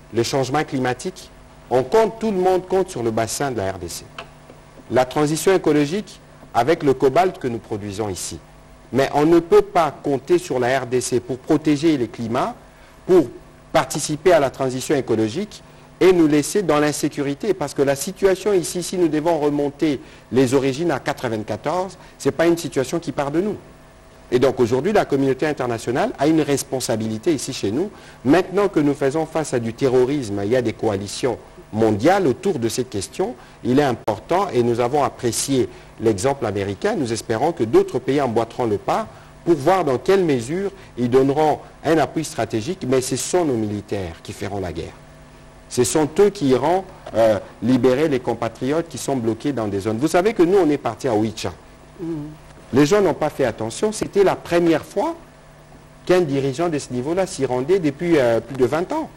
le changement climatique, on compte, tout le monde compte sur le bassin de la R D C. La transition écologique avec le cobalt que nous produisons ici. Mais on ne peut pas compter sur la R D C pour protéger les climats, pour participer à la transition écologique et nous laisser dans l'insécurité. Parce que la situation ici, si nous devons remonter les origines à mille neuf cent quatre-vingt-quatorze, ce n'est pas une situation qui part de nous. Et donc aujourd'hui, la communauté internationale a une responsabilité ici chez nous. Maintenant que nous faisons face à du terrorisme, il y a des coalitions mondiales autour de cette question. Il est important, et nous avons apprécié l'exemple américain, nous espérons que d'autres pays emboîteront le pas pour voir dans quelle mesure ils donneront un appui stratégique, mais ce sont nos militaires qui feront la guerre. Ce sont eux qui iront euh, libérer les compatriotes qui sont bloqués dans des zones. Vous savez que nous, on est partis à Oicha. Mm. Les gens n'ont pas fait attention. C'était la première fois qu'un dirigeant de ce niveau-là s'y rendait depuis euh, plus de vingt ans.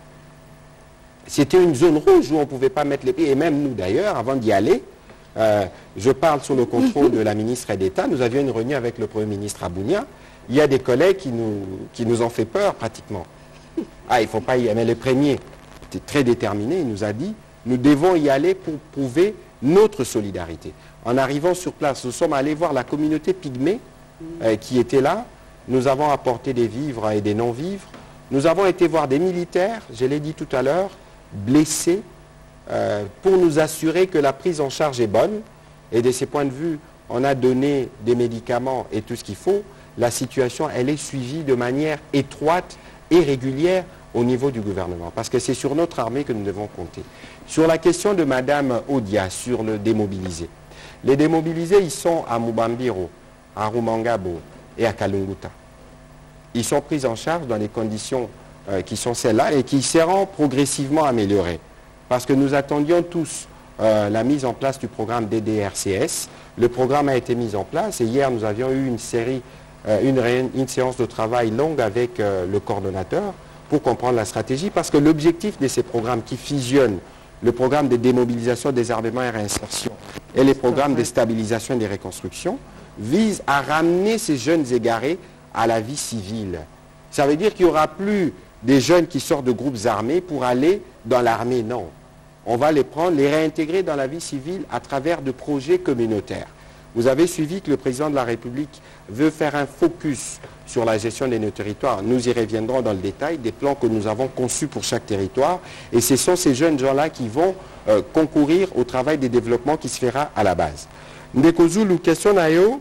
C'était une zone rouge où on ne pouvait pas mettre les pieds. Et même nous, d'ailleurs, avant d'y aller, euh, je parle sous le contrôle de la ministre d'État. Nous avions une réunion avec le Premier ministre Abounia. Il y a des collègues qui nous, qui nous ont fait peur, pratiquement. Ah, il ne faut pas y aller. Mais le premier était très déterminé. Il nous a dit, nous devons y aller pour prouver notre solidarité. En arrivant sur place, nous sommes allés voir la communauté pygmée euh, qui était là. Nous avons apporté des vivres et des non-vivres. Nous avons été voir des militaires, je l'ai dit tout à l'heure, blessés, euh, pour nous assurer que la prise en charge est bonne. Et de ces points de vue, on a donné des médicaments et tout ce qu'il faut. La situation, elle est suivie de manière étroite et régulière au niveau du gouvernement. Parce que c'est sur notre armée que nous devons compter. Sur la question de Madame Odia, sur le démobilisé. Les démobilisés, ils sont à Mubambiro, à Rumangabo et à Kalunguta. Ils sont pris en charge dans les conditions euh, qui sont celles-là et qui seront progressivement améliorées. Parce que nous attendions tous euh, la mise en place du programme D D R C S. Le programme a été mis en place et hier nous avions eu une série, euh, une, une séance de travail longue avec euh, le coordonnateur pour comprendre la stratégie. Parce que l'objectif de ces programmes qui fusionnent le programme de démobilisation, désarmement et réinsertion et les programmes de stabilisation et de reconstruction vise à ramener ces jeunes égarés à la vie civile. Ça veut dire qu'il n'y aura plus des jeunes qui sortent de groupes armés pour aller dans l'armée, non. On va les prendre, les réintégrer dans la vie civile à travers de projets communautaires. Vous avez suivi que le président de la République veut faire un focus sur la gestion de nos territoires. Nous y reviendrons dans le détail, des plans que nous avons conçus pour chaque territoire. Et ce sont ces jeunes gens-là qui vont euh, concourir au travail de développement qui se fera à la base. Ndeko Zulu, question na yo,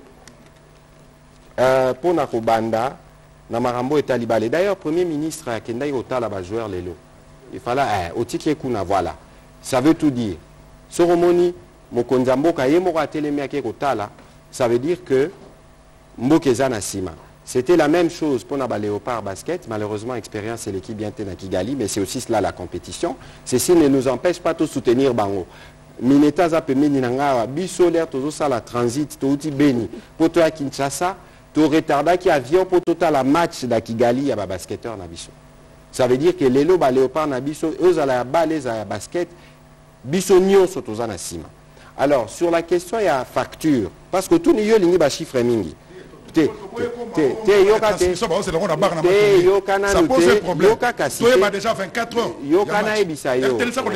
euh, pour na Kobanda, na Marambo et Talibale. D'ailleurs, Premier ministre a Kendai Otala ba joueur lelo. Il fallait, eh, Otiki Kuna, voilà. Ça veut tout dire. Soromoni, Mokonzambo Kayemo Ratelemia Kotala, ça veut dire que Mbokeza Nasima. C'était la même chose pour Naba Léopard Basket. Malheureusement, expérience et l'équipe bien à Kigali, mais c'est aussi cela la compétition. Ceci ne nous empêche pas de soutenir Bango. Mineta Zapemi Ninanga, Bissolaire, tout ça, la transit, tout Beni, pour toi Kinshasa, tout retarda qui avion pour tout la match de Kigali, il y a basketteur Nabiso. Ça veut dire que les lots Léopard Nabiso, eux, à la balle, à basket, Bisso Nyon sont aux Anasima. Alors, sur la question, il y a facture. Parce que tout n'y a pas de chiffre mingi. Ça pose un problème. Tu es déjà vingt-quatre heures. Yokana Ebisayo.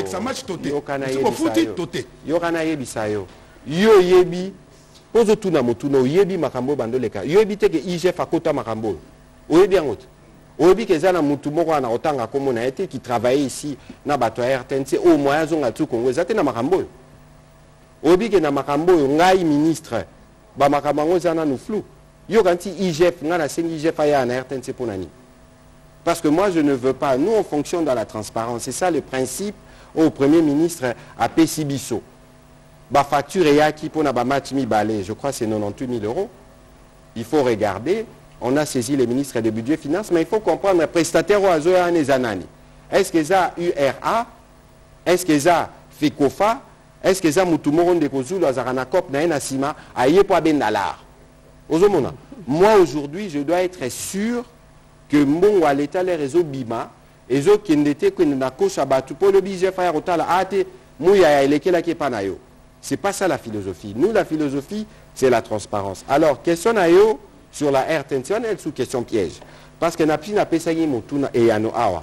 Yokana Ebisayo. Yo yebi. Pose tout na motuno. Yebi makambo bandoleka. Yebi teke I G F akota makambo. Oyebi angot. Oyebi kezana mutu moko na otanga komo na été qui travaillait ici na bato R T N C au moyen zonga tu Congo. Zate na makambo. Oyebi ke na makambo ngai ministre ba makambo zana nou flou. Yo ganti I G F ngana sengi I G F aya na R T N C ponani. Parce que moi je ne veux pas, nous on fonctionne dans la transparence. C'est ça le principe au Premier ministre à Pessibiso. Ba facture et qui pour na ba match mi balé, je crois c'est quatre-vingt-dix-huit mille euros. Il faut regarder, on a saisi les ministres des budgets et finances, mais il faut comprendre les prestataires au azo ya nezanani. Est-ce que ça U R A? Est-ce que ça FECOFA? Est-ce que ça mutumoro ndeko Zulu azarana cop na ena sima aye po abendalar? Moi aujourd'hui je dois être sûr que mon à l'état les réseaux bima et zo qui n'était que na kocha batu pour le budget faire otala ate mouya elekela ke panayo. C'est pas ça la philosophie. Nous la philosophie c'est la transparence. Alors question na yo sur la R T N C, elle sous question piège parce que na pina pesayi motuna et yano awa.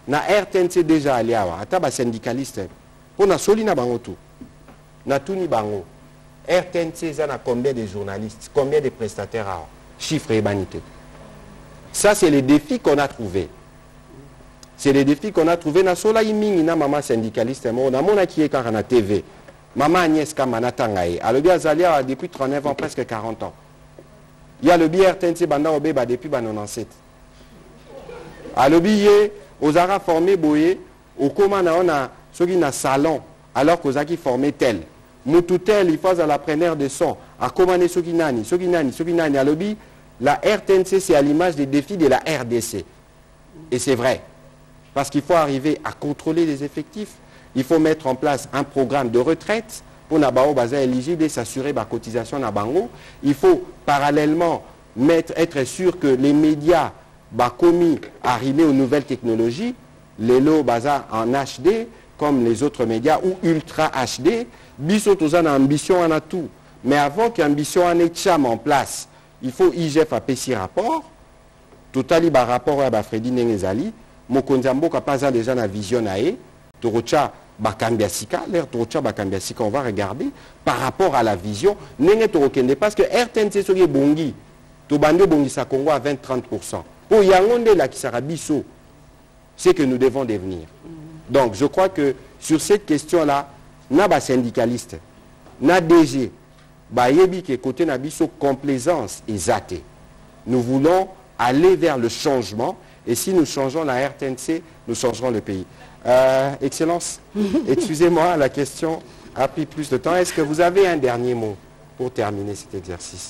na R T N C déjà allé awa ata ba syndicaliste pour na soli na bango tout na tuni bango R T N C ça na combien de journalistes, combien de prestataires awa chiffre et banité. Ça c'est les défis qu'on a trouvé. C'est les défis qu'on a trouvé na sola imingi na maman syndicaliste mo na mona qui est car na T V. Maman Agnès Kamana Tangaye, a le bien Zalia depuis trente-neuf ans, presque quarante ans. Il y a le bien R T N C Banda Obeba depuis quatre-vingt-dix-sept. A le billet, aux Arabes formés boyé, au commande on a ceux qui na salon, alors qu'aux qui formé tel. Moutoutel, il faut à la preneur de son, à commander ceux qui nani, ceux qui nani, ceux qui nani. A le billet, la R T N C c'est à l'image des défis de la R D C. Et c'est vrai. Parce qu'il faut arriver à contrôler les effectifs. Il faut mettre en place un programme de retraite pour Nabao Baza éligible et s'assurer la cotisation Nabango. Il faut parallèlement mettre, être sûr que les médias bah, commis arriver aux nouvelles technologies, les lots Baza en H D, comme les autres médias, ou Ultra H D. Biso Tozan a ambition en a tout. Mais avant qu'ambition en ait cham en place, il faut I G F a P C rapport. Totali ba rapport à Freddy Nengezali. Mokonzambo Kapaza déjà na vision aé. Torocha Bakambiasika, l'air Torocha Bakambiasika, on va regarder par rapport à la vision. Nenge Torokende, parce que R T N C Soye Bongi, Tobande Bongi sa Congo à vingt à trente pour cent. Pour Yangonde la Kisarabiso, c'est que nous devons devenir. Donc je crois que sur cette question-là, na ba syndicaliste, na D G, ba yebi ke côté na biso complaisance et zate. Nous voulons aller vers le changement et si nous changeons la R T N C, nous changerons le pays. Euh, Excellence, excusez-moi, la question a pris plus de temps. Est-ce que vous avez un dernier mot pour terminer cet exercice?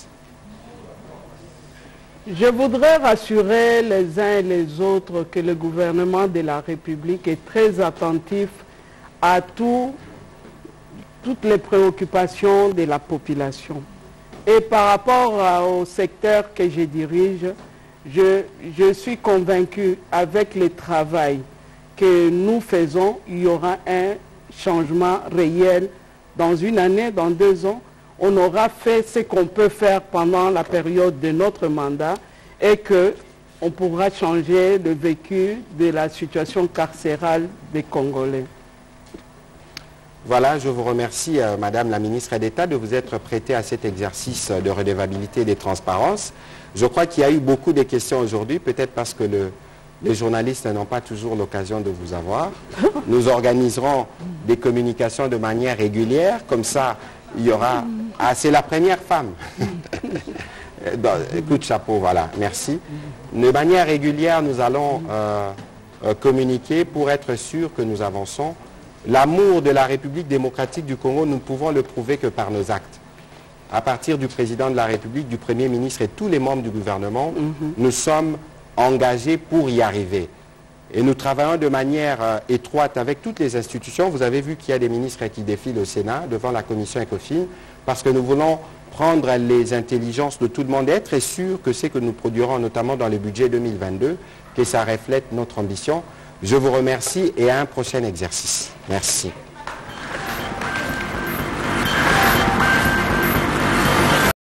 Je voudrais rassurer les uns et les autres que le gouvernement de la République est très attentif à tout, toutes les préoccupations de la population. Et par rapport à, au secteur que je dirige, je, je suis convaincu avec le travail que nous faisons, il y aura un changement réel dans une année, dans deux ans. On aura fait ce qu'on peut faire pendant la période de notre mandat et qu'on pourra changer le vécu de la situation carcérale des Congolais. Voilà, je vous remercie, euh, Madame la ministre d'État, de vous être prêtée à cet exercice de redevabilité et de transparence. Je crois qu'il y a eu beaucoup de questions aujourd'hui, peut-être parce que le... les journalistes n'ont pas toujours l'occasion de vous avoir. Nous organiserons des communications de manière régulière. Comme ça, il y aura... Ah, c'est la première femme. Coup de chapeau, voilà. Merci. De manière régulière, nous allons euh, euh, communiquer pour être sûr que nous avançons. L'amour de la République démocratique du Congo, nous ne pouvons le prouver que par nos actes. À partir du président de la République, du Premier ministre et tous les membres du gouvernement, mm-hmm. nous sommes engagés pour y arriver. Et nous travaillons de manière euh, étroite avec toutes les institutions. Vous avez vu qu'il y a des ministres qui défilent au Sénat devant la commission ECOFIN parce que nous voulons prendre les intelligences de tout le monde et être sûr que c'est que nous produirons notamment dans le budget deux mille vingt-deux, que ça reflète notre ambition. Je vous remercie et à un prochain exercice. Merci.